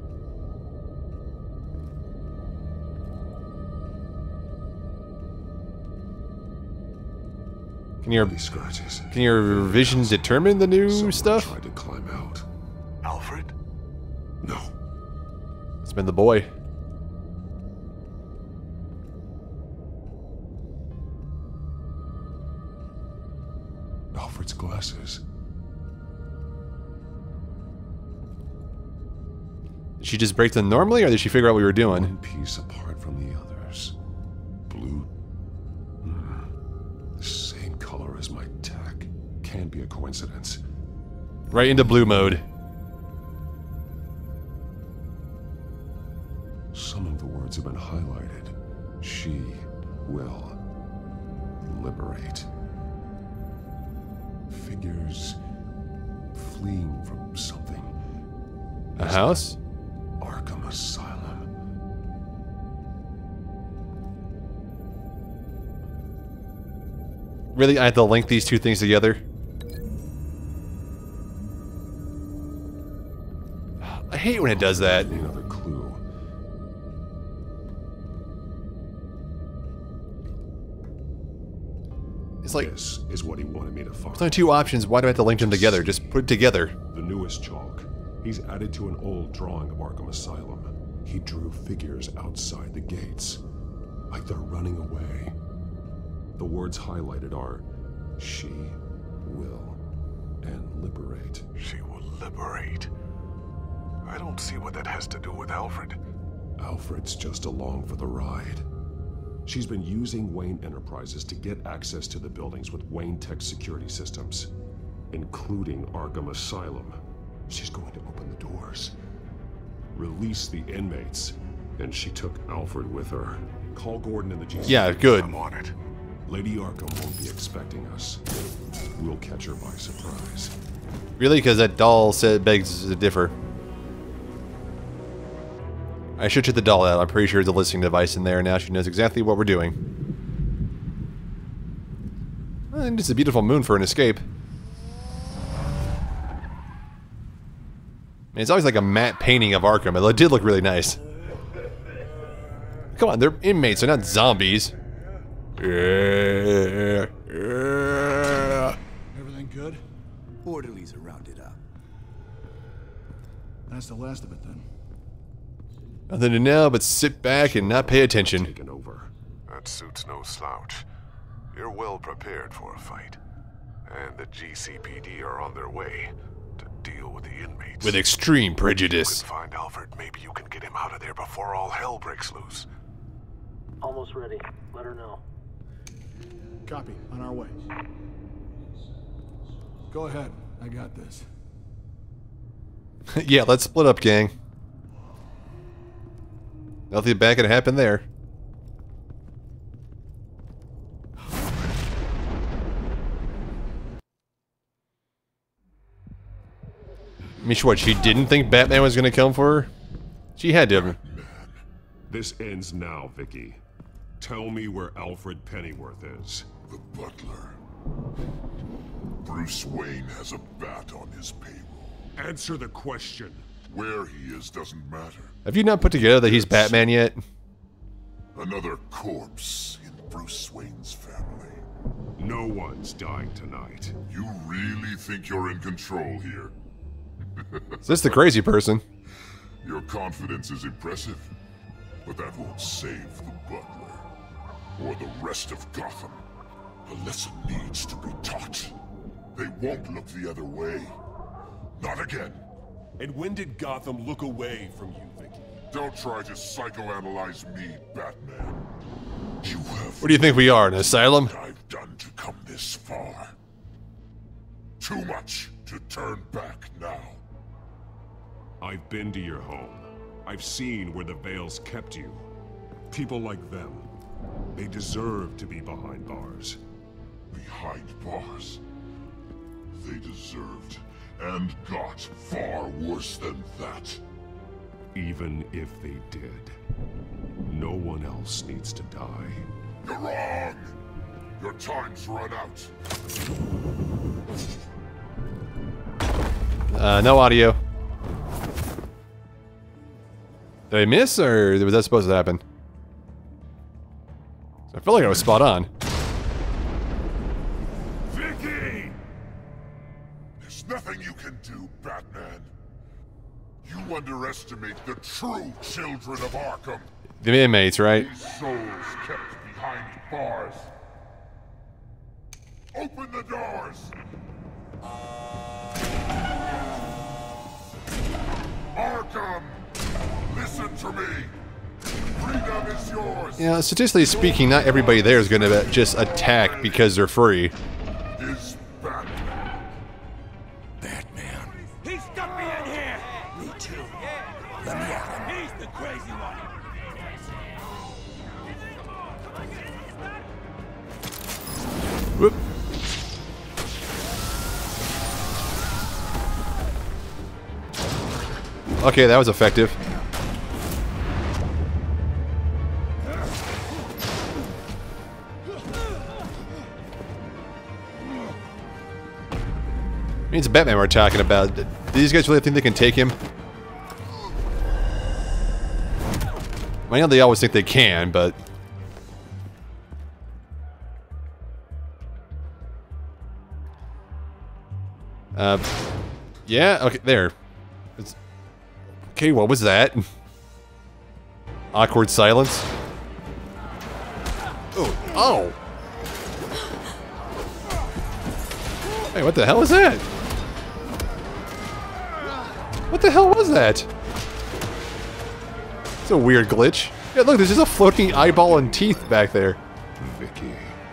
Can your scratches? Can your vision determine the new Someone stuff? Tried to climb out. Alfred? No. It's been the boy. Alfred's glasses. Did she just break them normally, or did she figure out what we were doing? One piece apart from the others. Blue. Mm. The same color as my tech. Can't be a coincidence. Right into blue mode. Some of the words have been highlighted. She will liberate. Figures fleeing from something. A house? Arkham Asylum. Really, I have to link these two things together? I hate when it does that. Another clue. It's like, this is what he wanted me to find. There's only two options. Why do I have to link them together? Just put it together. The newest chalk. He's added to an old drawing of Arkham Asylum. He drew figures outside the gates, like they're running away. The words highlighted are, she will, and liberate. She will liberate. I don't see what that has to do with Alfred. Alfred's just along for the ride. She's been using Wayne Enterprises to get access to the buildings with Wayne Tech security systems, including Arkham Asylum. She's going to open the doors, release the inmates, and she took Alfred with her. Call Gordon and the G C. Yeah, good. I'm on it. Lady Arkham won't be expecting us. We'll catch her by surprise. Really? Because that doll said begs to differ. I should check the doll out. I'm pretty sure there's a listening device in there. Now she knows exactly what we're doing. And it's a beautiful moon for an escape. I mean, it's always like a matte painting of Arkham. It did look really nice. Come on, they're inmates. They're not zombies. Everything good? Orderlies are rounded up. That's the last of it then. Nothing to know but sit back and not pay attention. Taken over. That suit's no slouch. You're well prepared for a fight. And the G C P D are on their way to deal with the inmates. With extreme prejudice. You can find Alfred. Maybe you can get him out of there before all hell breaks loose. Almost ready. Let her know. Copy. On our way. Go ahead. I got this. Yeah, let's split up, gang. Nothing bad can happen there. I mean, what, she didn't think Batman was gonna come for her? She had to have. This ends now, Vicky. Tell me where Alfred Pennyworth is. The butler. Bruce Wayne has a bat on his payroll. Answer the question. Where he is doesn't matter. Have you not put together that he's Batman yet? Another corpse in Bruce Wayne's family. No one's dying tonight. You really think you're in control here? Is this the crazy person? Your confidence is impressive, but that won't save the butler or the rest of Gotham. A lesson needs to be taught. They won't look the other way. Not again. And when did Gotham look away from you, Vicky? Don't try to psychoanalyze me, Batman. You have... What do you think we are, an asylum? I've done to come this far. Too much to turn back now. I've been to your home. I've seen where the Veils kept you. People like them, they deserve to be behind bars. Behind bars? They deserved and got far worse than that. Even if they did, no one else needs to die. You're wrong. Your time's run out. Uh, no audio. Did I miss, or was that supposed to happen? I felt like I was spot on. Vicky! There's nothing you can do, Batman. You underestimate the true children of Arkham. The inmates, right? These souls kept behind bars. Open the doors! Arkham! Listen to me! Freedom is yours! Yeah, statistically speaking, not everybody there is gonna just attack because they're free. Is Batman. Batman. He stuck me in here! Me too. Let me at him. He's the crazy one. Whoop. Okay, that was effective. I mean, it's Batman we're talking about. Do these guys really think they can take him? I know they always think they can, but... Uh, yeah, okay, there. It's, okay, what was that? Awkward silence. Oh, oh! Hey, what the hell is that? What the hell was that? It's a weird glitch. Yeah, look, there's just a floating eyeball and teeth back there. Vicky.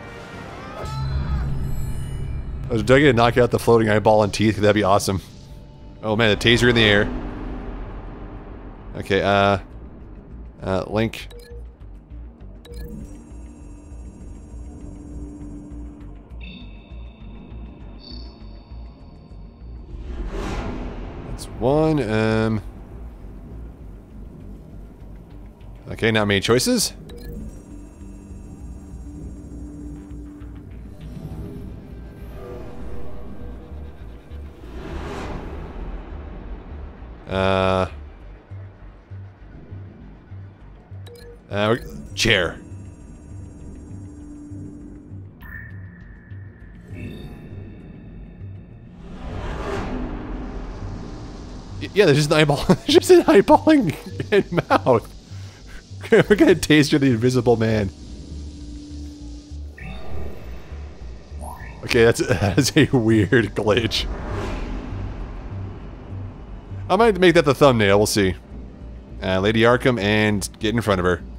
Was Doug gonna knock out the floating eyeball and teeth? That'd be awesome. Oh man, the taser in the air. Okay, uh... Uh, Link. That's one, um... Okay, not many choices. Uh... Uh, chair. Yeah, there's just an eyeball. There's just an eyeballing in mouth. We're gonna taser the invisible man. Okay, that's that's a weird glitch. I might make that the thumbnail. We'll see. Uh, Lady Arkham and get in front of her.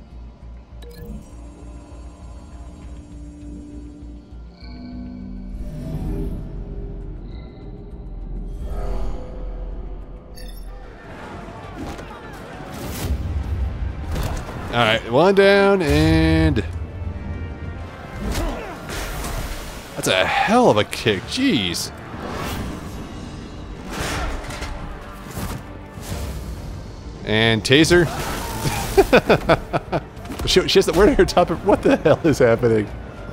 Alright, one down, and... That's a hell of a kick, jeez. And taser. she, she has to, where her top of, what the hell is happening?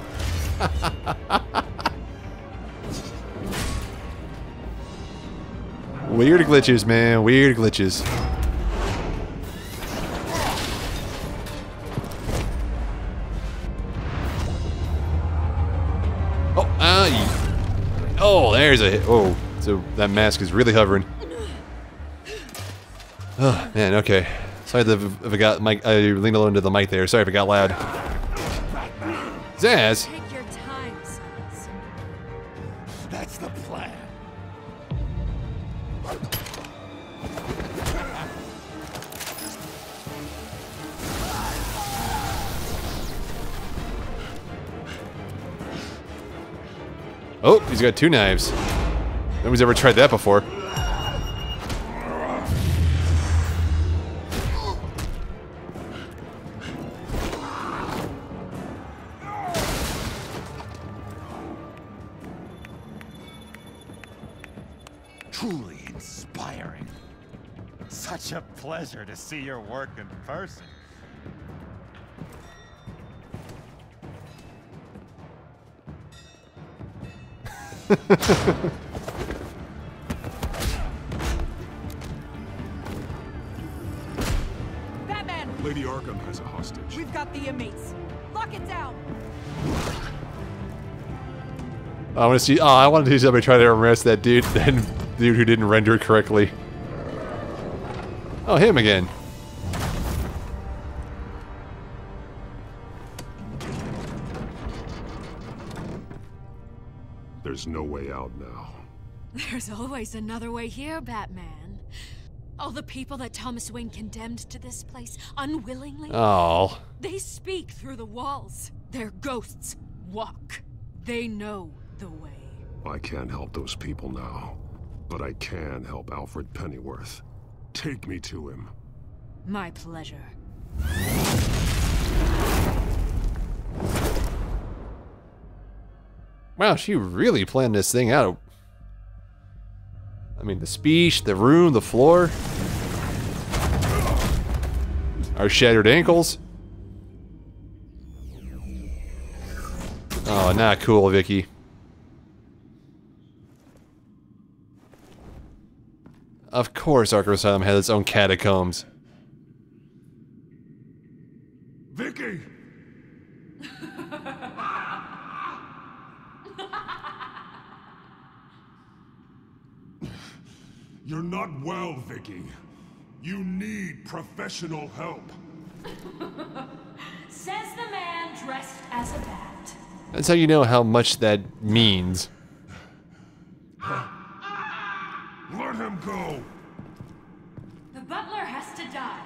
Weird glitches, man, weird glitches. Oh, there's a hit. Oh, so that mask is really hovering. Oh, man, okay. Sorry if I got mic. I leaned a little into the mic there. Sorry if it got loud. Zaz? Take your time, sons. That's the plan. Oh, he's got two knives. Nobody's ever tried that before. Truly inspiring. Such a pleasure to see your work in person. Batman! Lady Arkham has a hostage. We've got the inmates. Lock it down! I want to see. Oh, I want to see somebody try to arrest that dude. That dude who didn't render it correctly. Oh, him again. There's no way out now. There's always another way here, Batman. All the people that Thomas Wayne condemned to this place unwillingly. Oh. They speak through the walls. Their ghosts walk. They know the way. I can't help those people now, but I can help Alfred Pennyworth. Take me to him. My pleasure. Wow, she really planned this thing out. I mean, the speech, the room, the floor. Our shattered ankles. Oh, not cool, Vicky. Of course Arkham Asylum has its own catacombs. Vicky! You're not well, Vicky. You need professional help. Says the man dressed as a bat. That's how you know how much that means. Let him go! The butler has to die.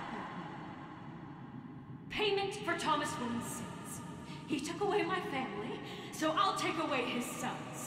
Payment for Thomas Wayne's sins. He took away my family, so I'll take away his sons.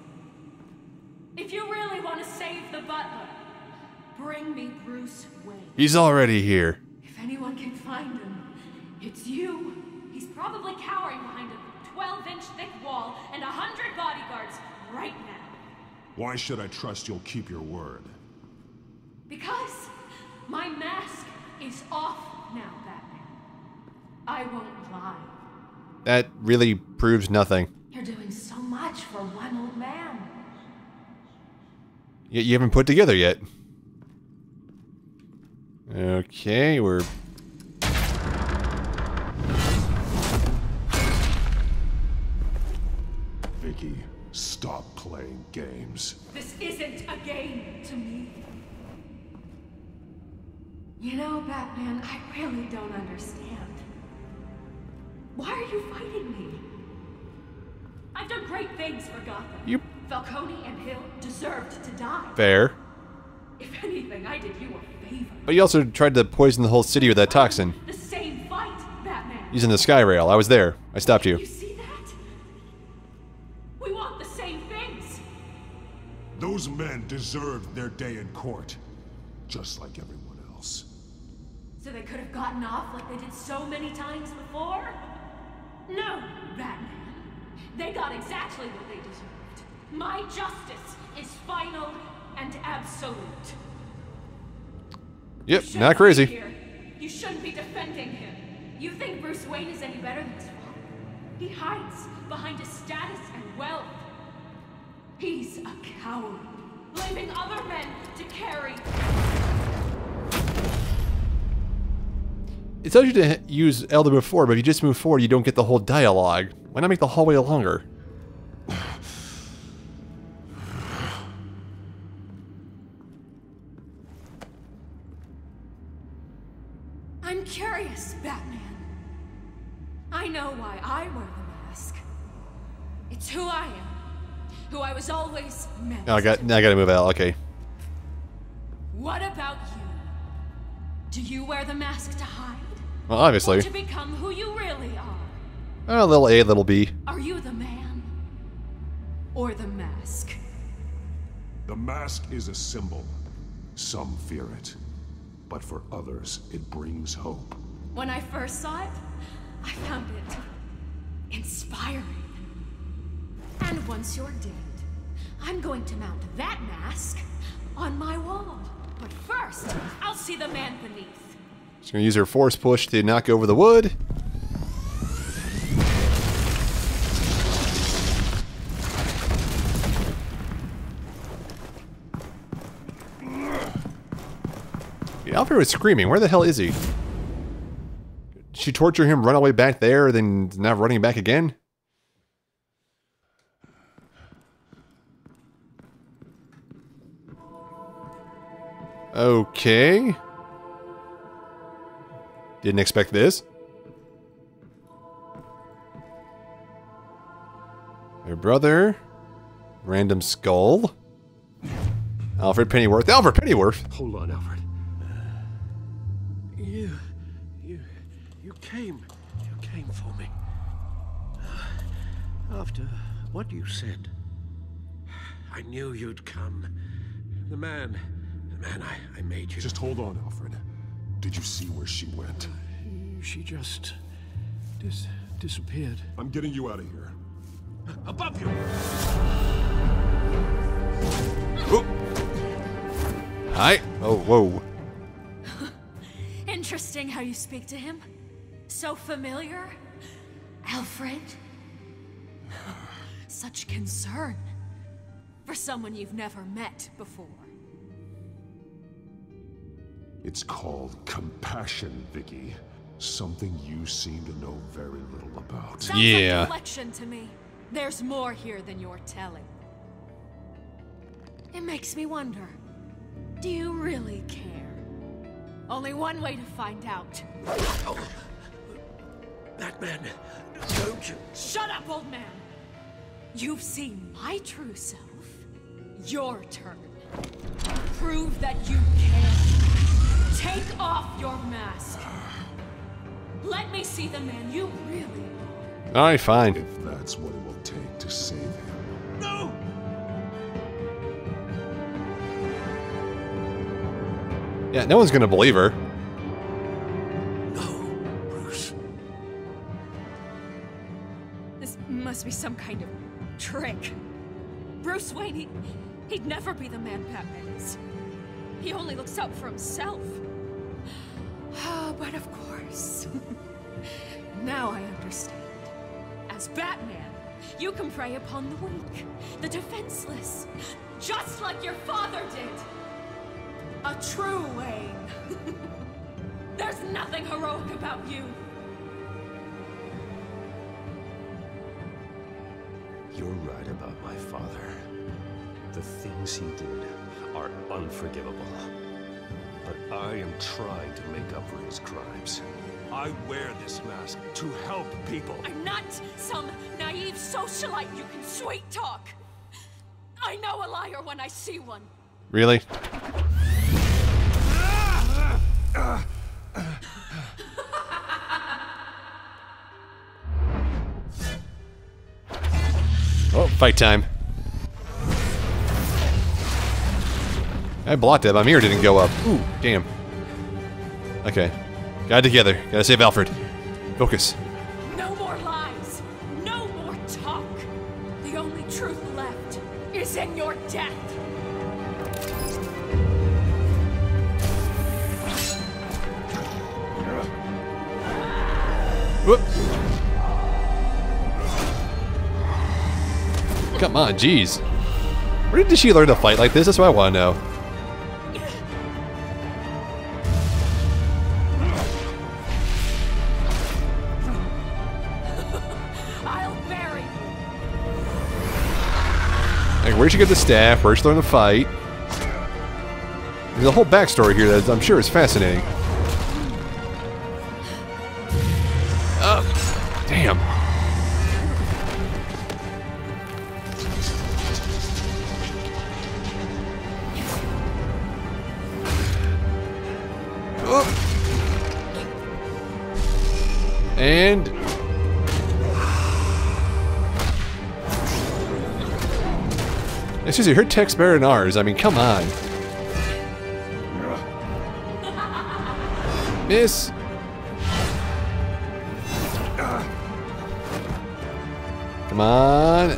If you really want to save the butler, bring me Bruce Wayne. He's already here. If anyone can find him, it's you. He's probably cowering behind a twelve inch thick wall and a hundred bodyguards right now. Why should I trust you'll keep your word? Because my mask is off now, Batman. I won't lie. That really proves nothing. You're doing so much for one old man. Yet you haven't put together yet. Okay, we're... Vicky, stop playing games. This isn't a game to me. You know, Batman, I really don't understand. Why are you fighting me? I've done great things for Gotham. You... Falcone and Hill deserved to die. Fair. If anything, I did you a favor. But you also tried to poison the whole city with that toxin. The same fight, Batman. Using the sky rail. I was there. I stopped you. You see that? We want the same things. Those men deserved their day in court, just like everyone else. So they could have gotten off like they did so many times before? No, Batman. They got exactly what they deserved. My justice is final and absolute. Yep, not crazy. Here. You shouldn't be defending him. You think Bruce Wayne is any better than his father? He hides behind his status and wealth. He's a coward, blaming other men to carry. It tells you to use L to move forward, but if you just move forward, you don't get the whole dialogue. Why not make the hallway longer? I'm curious, Batman. I know why I wear the mask. It's who I am. Who I was always meant Oh, I got. Now I gotta move out. Okay. What about you? Do you wear the mask to hide? Well, obviously. Or to become who you really are? Oh, little A, little B. Are you the man? Or the mask? The mask is a symbol. Some fear it. But for others, it brings hope. When I first saw it, I found it inspiring. And once you're dead, I'm going to mount that mask on my wall. But first, I'll see the man beneath. She's gonna use her force push to knock over the wood. Alfred was screaming. Where the hell is he? Did she torture him, run all the way back there, then now running back again? Okay. Didn't expect this. Her brother. Random skull. Alfred Pennyworth. Alfred Pennyworth! Hold on, Alfred. You, you, you came, you came for me. After what you said, I knew you'd come. The man, the man I, I made you. Just hold on, Alfred. Did you see where she went? Uh, she just dis disappeared. I'm getting you out of here. Above you! Oh. Hi. Oh, whoa. Interesting how you speak to him. So familiar. Alfred. Such concern for someone you've never met before. It's called compassion, Vicky. Something you seem to know very little about. Sounds yeah. like reflection to me. There's more here than you're telling. It makes me wonder, do you really care? Only one way to find out. Oh. Batman, don't you... Shut up, old man! You've seen my true self. Your turn. Prove that you care. Take off your mask. Let me see the man you really are. Alright, fine. If that's what it will take to save him. No! Yeah, no one's gonna believe her. No, Bruce. This must be some kind of trick. Bruce Wayne, he, he'd never be the man Batman is. He only looks out for himself. Oh, but of course. Now I understand. As Batman, you can prey upon the weak, the defenseless, just like your father did. A true Wayne. There's nothing heroic about you. You're right about my father. The things he did are unforgivable. But I am trying to make up for his crimes. I wear this mask to help people. I'm not some naive socialite you can sweet talk. I know a liar when I see one. Really? Oh, fight time. I blocked it, my mirror didn't go up. Ooh, damn. Okay. Got it together. Gotta save Alfred. Focus. No more lies. No more talk. The only truth left is in your death. Whoop. Come on, jeez. Where did she learn to fight like this? That's what I want to know. I'll bury you. Like, where'd she get the staff? Where'd she learn to fight? There's a whole backstory here that I'm sure is fascinating. And... excuse me, her tech's better than ours. I mean, come on. Miss. Come on.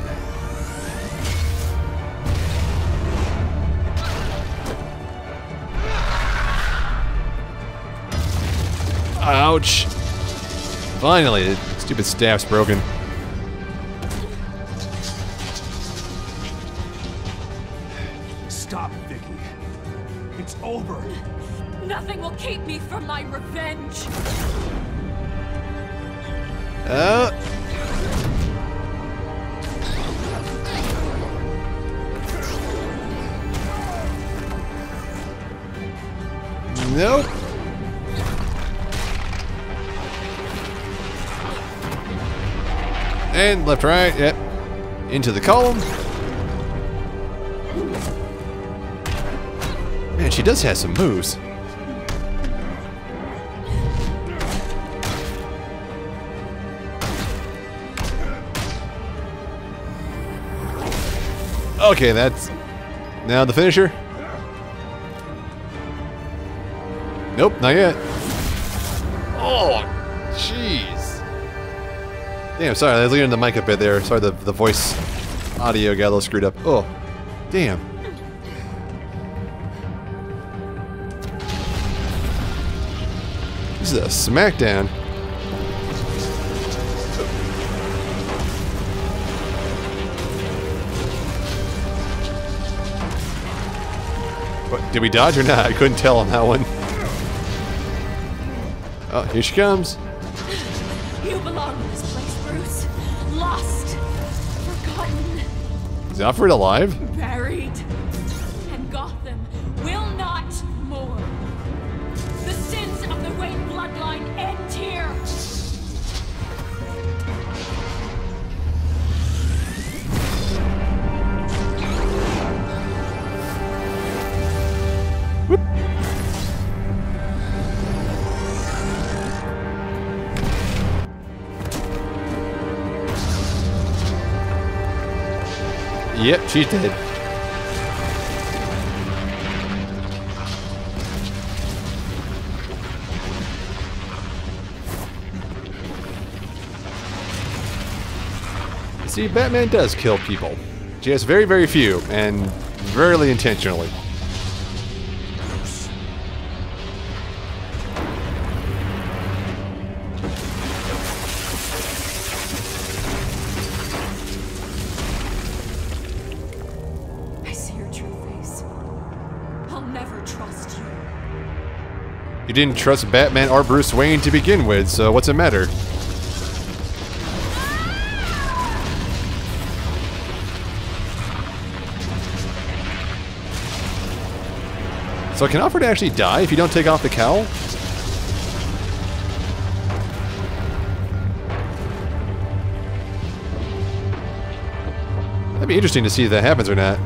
Ouch. Finally, the stupid staff's broken. Stop, Vicky. It's over. Nothing will keep me from my revenge. Oh. Nope. And left, right, yep. Into the column. Man, she does have some moves. Okay, that's... now the finisher? Nope, not yet. Oh, jeez. Damn, sorry, I was leaving the mic a bit there. Sorry, the, the voice audio got a little screwed up. Oh, damn. This is a smackdown. What, did we dodge or not? I couldn't tell on that one. Oh, here she comes. You belong in this place, Bruce. Lost. Forgotten. Is Alfred alive? Buried. And Gotham will not mourn. The sins of the Wayne bloodline end here. Yep, she's dead. See, Batman does kill people. Just very, very few, and very intentionally. You didn't trust Batman or Bruce Wayne to begin with, so what's it matter? So can Alfred actually die if you don't take off the cowl? That'd be interesting to see if that happens or not.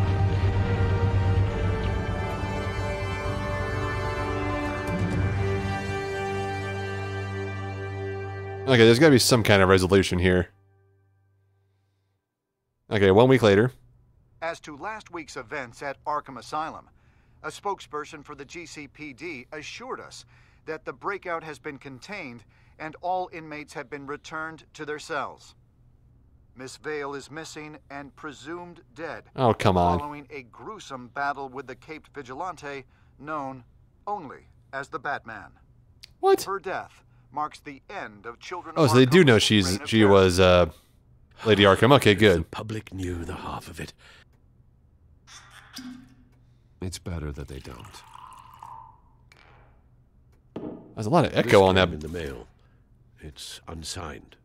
Okay, there's gotta be some kind of resolution here. Okay, one week later. As to last week's events at Arkham Asylum, a spokesperson for the G C P D assured us that the breakout has been contained and all inmates have been returned to their cells. Miss Vale is missing and presumed dead. Oh, come on. Following a gruesome battle with the caped vigilante known only as the Batman. What? Her death marks the end of Children Oh, of so they do Arkham's know she's reign of she terror. was uh, Lady Arkham. Okay, good. The public knew the half of it. It's better that they don't. There's a lot of This echo on came that. in the mail. It's unsigned.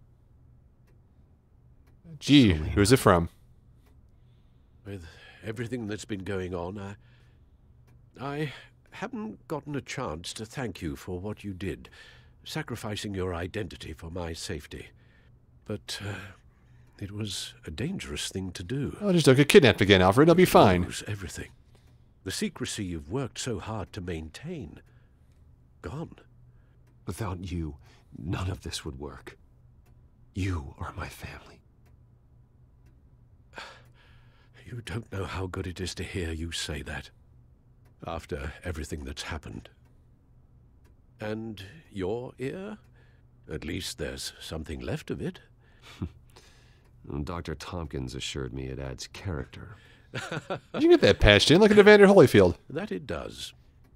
Gee, who's it from? With everything that's been going on, I, I haven't gotten a chance to thank you for what you did, sacrificing your identity for my safety. But uh, it was a dangerous thing to do. Oh, just don't get kidnapped again, Alfred. I'll be fine. Lose everything. The secrecy you've worked so hard to maintain. Gone. Without you, none of this would work. You are my family. You don't know how good it is to hear you say that, after everything that's happened. And your ear? At least there's something left of it. Doctor Tompkins assured me it adds character. Did you get that patched in? Look at Evander Holyfield. That it does.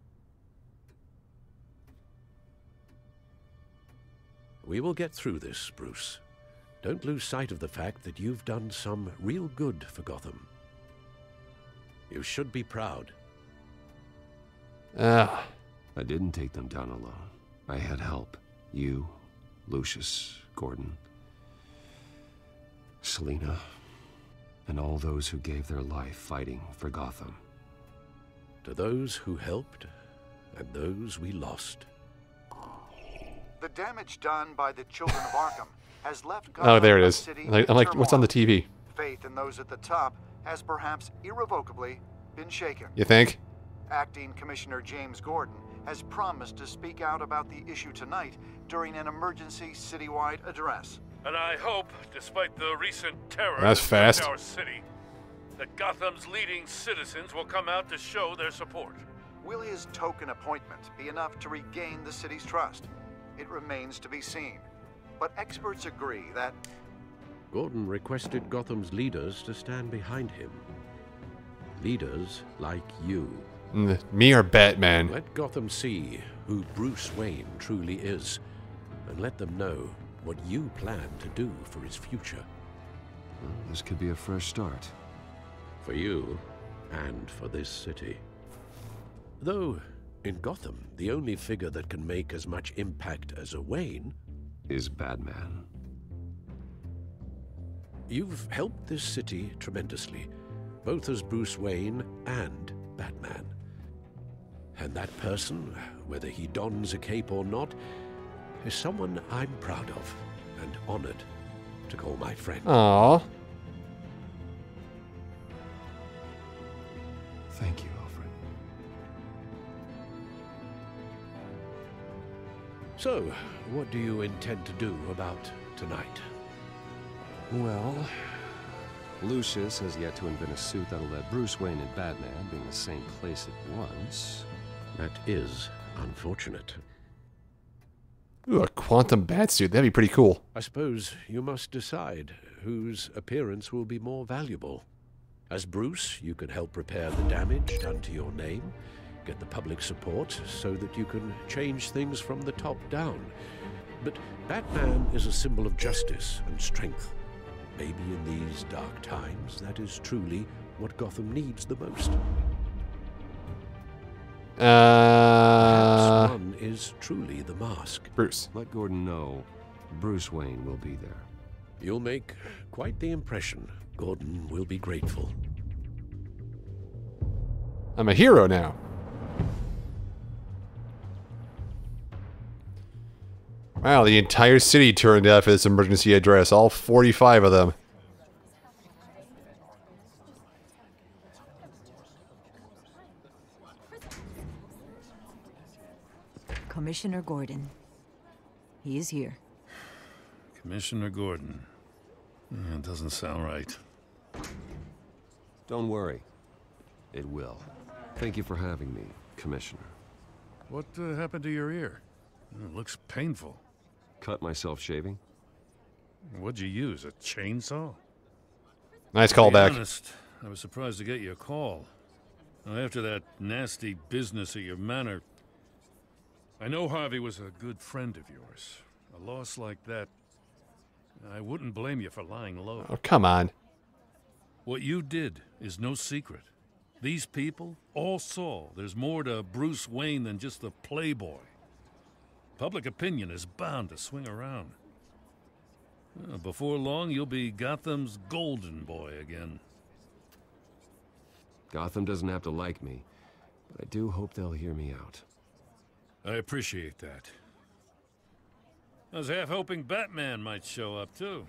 We will get through this, Bruce. Don't lose sight of the fact that you've done some real good for Gotham. You should be proud. Ah. I didn't take them down alone. I had help. You, Lucius, Gordon, Selina, and all those who gave their life fighting for Gotham. To those who helped, and those we lost. The damage done by the children of Arkham has left Gotham Oh, there it a is. city I'm like, I'm like, what's on the T V? Faith in those at the top has perhaps irrevocably been shaken. You think? Acting Commissioner James Gordon has promised to speak out about the issue tonight during an emergency citywide address. And I hope, despite the recent terror That's that fast. gripped our city, that Gotham's leading citizens will come out to show their support. Will his token appointment be enough to regain the city's trust? It remains to be seen. But experts agree that Gordon requested Gotham's leaders to stand behind him. Leaders like you. Mm, me or Batman? Let Gotham see who Bruce Wayne truly is, and let them know what you plan to do for his future. Well, this could be a fresh start. For you, and for this city. Though, in Gotham, the only figure that can make as much impact as a Wayne is Batman. You've helped this city tremendously, both as Bruce Wayne and Batman. And that person, whether he dons a cape or not, is someone I'm proud of and honored to call my friend. Aww. Thank you, Alfred. So, what do you intend to do about tonight? Well, Lucius has yet to invent a suit that'll let Bruce Wayne and Batman be in the same place at once. That is unfortunate. Ooh, a quantum batsuit. That'd be pretty cool. I suppose you must decide whose appearance will be more valuable. As Bruce, you can help repair the damage done to your name, get the public support so that you can change things from the top down. But Batman is a symbol of justice and strength. Maybe in these dark times, that is truly what Gotham needs the most. Uh, Perhaps one is truly the mask. Bruce. Let Gordon know Bruce Wayne will be there. You'll make quite the impression. Gordon will be grateful. I'm a hero now. Wow, the entire city turned out for this emergency address. All forty-five of them. Commissioner Gordon. He is here. Commissioner Gordon. Yeah, it doesn't sound right. Don't worry. It will. Thank you for having me, Commissioner. What uh, happened to your ear? It looks painful. Cut myself shaving. What'd you use, a chainsaw? Nice To be callback. honest, I was surprised to get your call. Now, after that nasty business at your manor, I know Harvey was a good friend of yours. A loss like that, I wouldn't blame you for lying low. Oh, come on. What you did is no secret. These people all saw there's more to Bruce Wayne than just the playboy. Public opinion is bound to swing around. Uh, Before long, you'll be Gotham's golden boy again. Gotham doesn't have to like me, but I do hope they'll hear me out. I appreciate that. I was half hoping Batman might show up, too.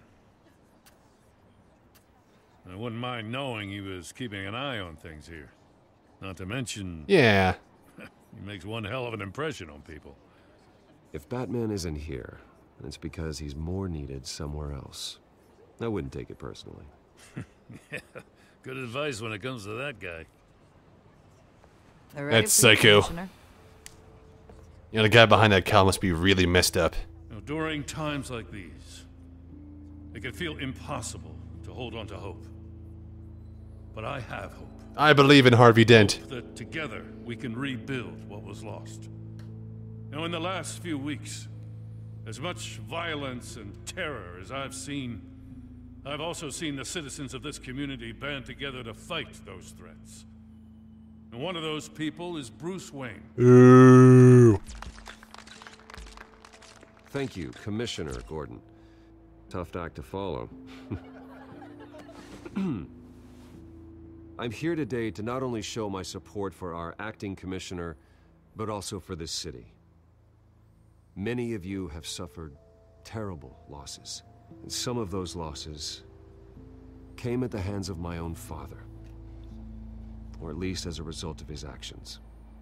I wouldn't mind knowing he was keeping an eye on things here. Not to mention... Yeah. he makes one hell of an impression on people. If Batman isn't here, it's because he's more needed somewhere else. I wouldn't take it personally. Yeah, good advice when it comes to that guy. That's psycho. You know, the guy behind that cow must be really messed up. You know, during times like these, it can feel impossible to hold on to hope. But I have hope. I believe in Harvey Dent. Hope that together we can rebuild what was lost. Now, in the last few weeks, as much violence and terror as I've seen, I've also seen the citizens of this community band together to fight those threats. And one of those people is Bruce Wayne. Ooh. Thank you, Commissioner Gordon. Tough act to follow. I'm here today to not only show my support for our acting commissioner, but also for this city. Many of you have suffered terrible losses, and some of those losses came at the hands of my own father, or at least as a result of his actions.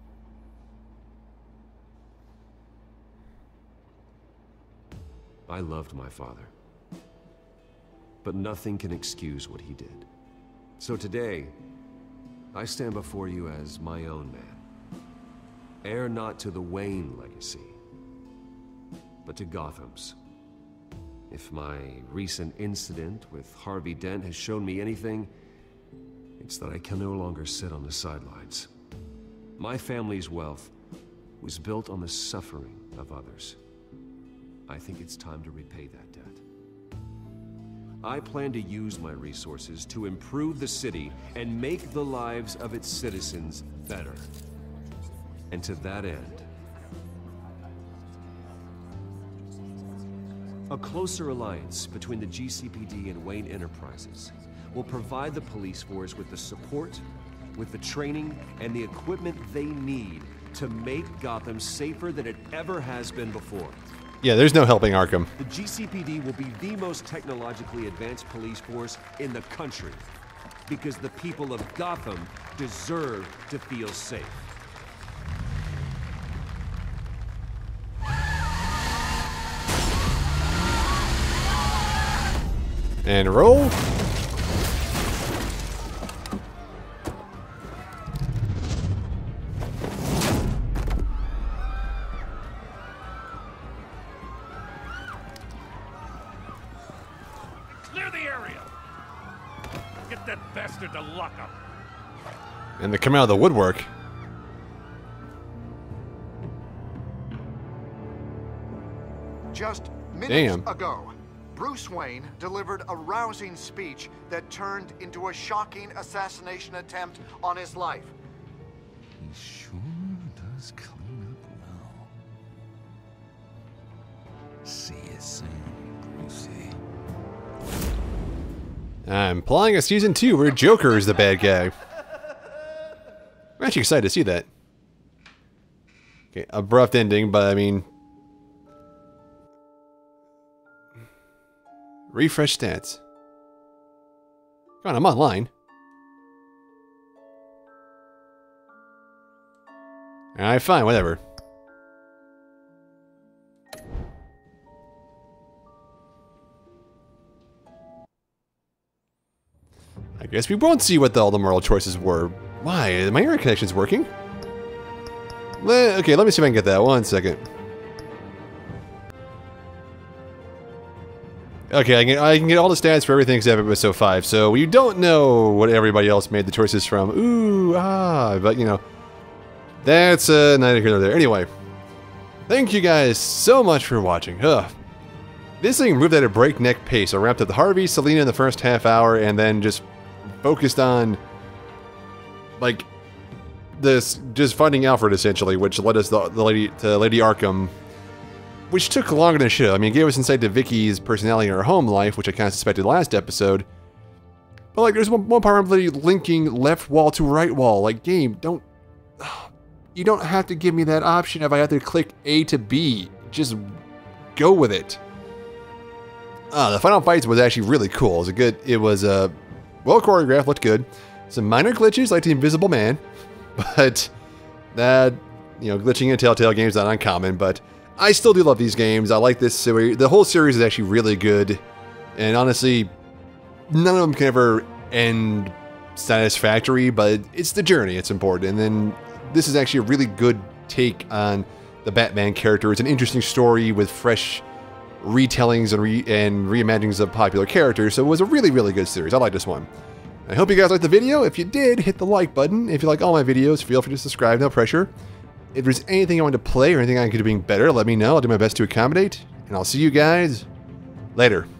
I loved my father, but nothing can excuse what he did. So today, I stand before you as my own man, heir not to the Wayne legacy, but to Gotham's. If my recent incident with Harvey Dent has shown me anything, it's that I can no longer sit on the sidelines. My family's wealth was built on the suffering of others. I think it's time to repay that debt. I plan to use my resources to improve the city and make the lives of its citizens better. And to that end, a closer alliance between the G C P D and Wayne Enterprises will provide the police force with the support, with the training, and the equipment they need to make Gotham safer than it ever has been before. Yeah, there's no helping Arkham. The G C P D will be the most technologically advanced police force in the country, because the people of Gotham deserve to feel safe. And roll. Clear the area. Get that bastard to lock up. And they come out of the woodwork. Just minutes Damn. ago, Bruce Wayne delivered a rousing speech that turned into a shocking assassination attempt on his life. He sure does clean up well. See you soon, Brucey. I'm implying a season two where Joker is the bad guy. I'm actually excited to see that. Okay, abrupt ending, but I mean... Refresh stats. Come on, I'm online. Alright, fine, whatever. I guess we won't see what the, all the moral choices were. Why? My internet connection's working? Le okay, let me see if I can get that. One second. Okay, I can, I can get all the stats for everything except episode five, so we don't know what everybody else made the choices from. Ooh, ah, but you know, that's uh, neither here nor there. Anyway, thank you guys so much for watching. Ugh. This thing moved at a breakneck pace. I wrapped up the Harvey, Selina in the first half hour, and then just focused on, like, this, just finding Alfred, essentially, which led us the, the lady, to Lady Arkham, which took longer than it should. I mean, it gave us insight to Vicky's personality in her home life, which I kind of suspected last episode. But, like, there's one, one part I'm literally linking left wall to right wall. Like, game, don't... You don't have to give me that option if I have to click A to B. Just go with it. Uh, the final fights was actually really cool. It was a good... It was, uh, well choreographed, looked good. Some minor glitches, like the Invisible Man. But, that, you know, glitching in Telltale games is not uncommon, but... I still do love these games. I like this series. The whole series is actually really good. And honestly, none of them can ever end satisfactory, but it's the journey. It's important. And then this is actually a really good take on the Batman character. It's an interesting story with fresh retellings and, re and reimaginings of popular characters. So it was a really, really good series. I like this one. I hope you guys liked the video. If you did, hit the like button. If you like all my videos, feel free to subscribe. No pressure. If there's anything I want to play or anything I could do being better, let me know. I'll do my best to accommodate. And I'll see you guys later.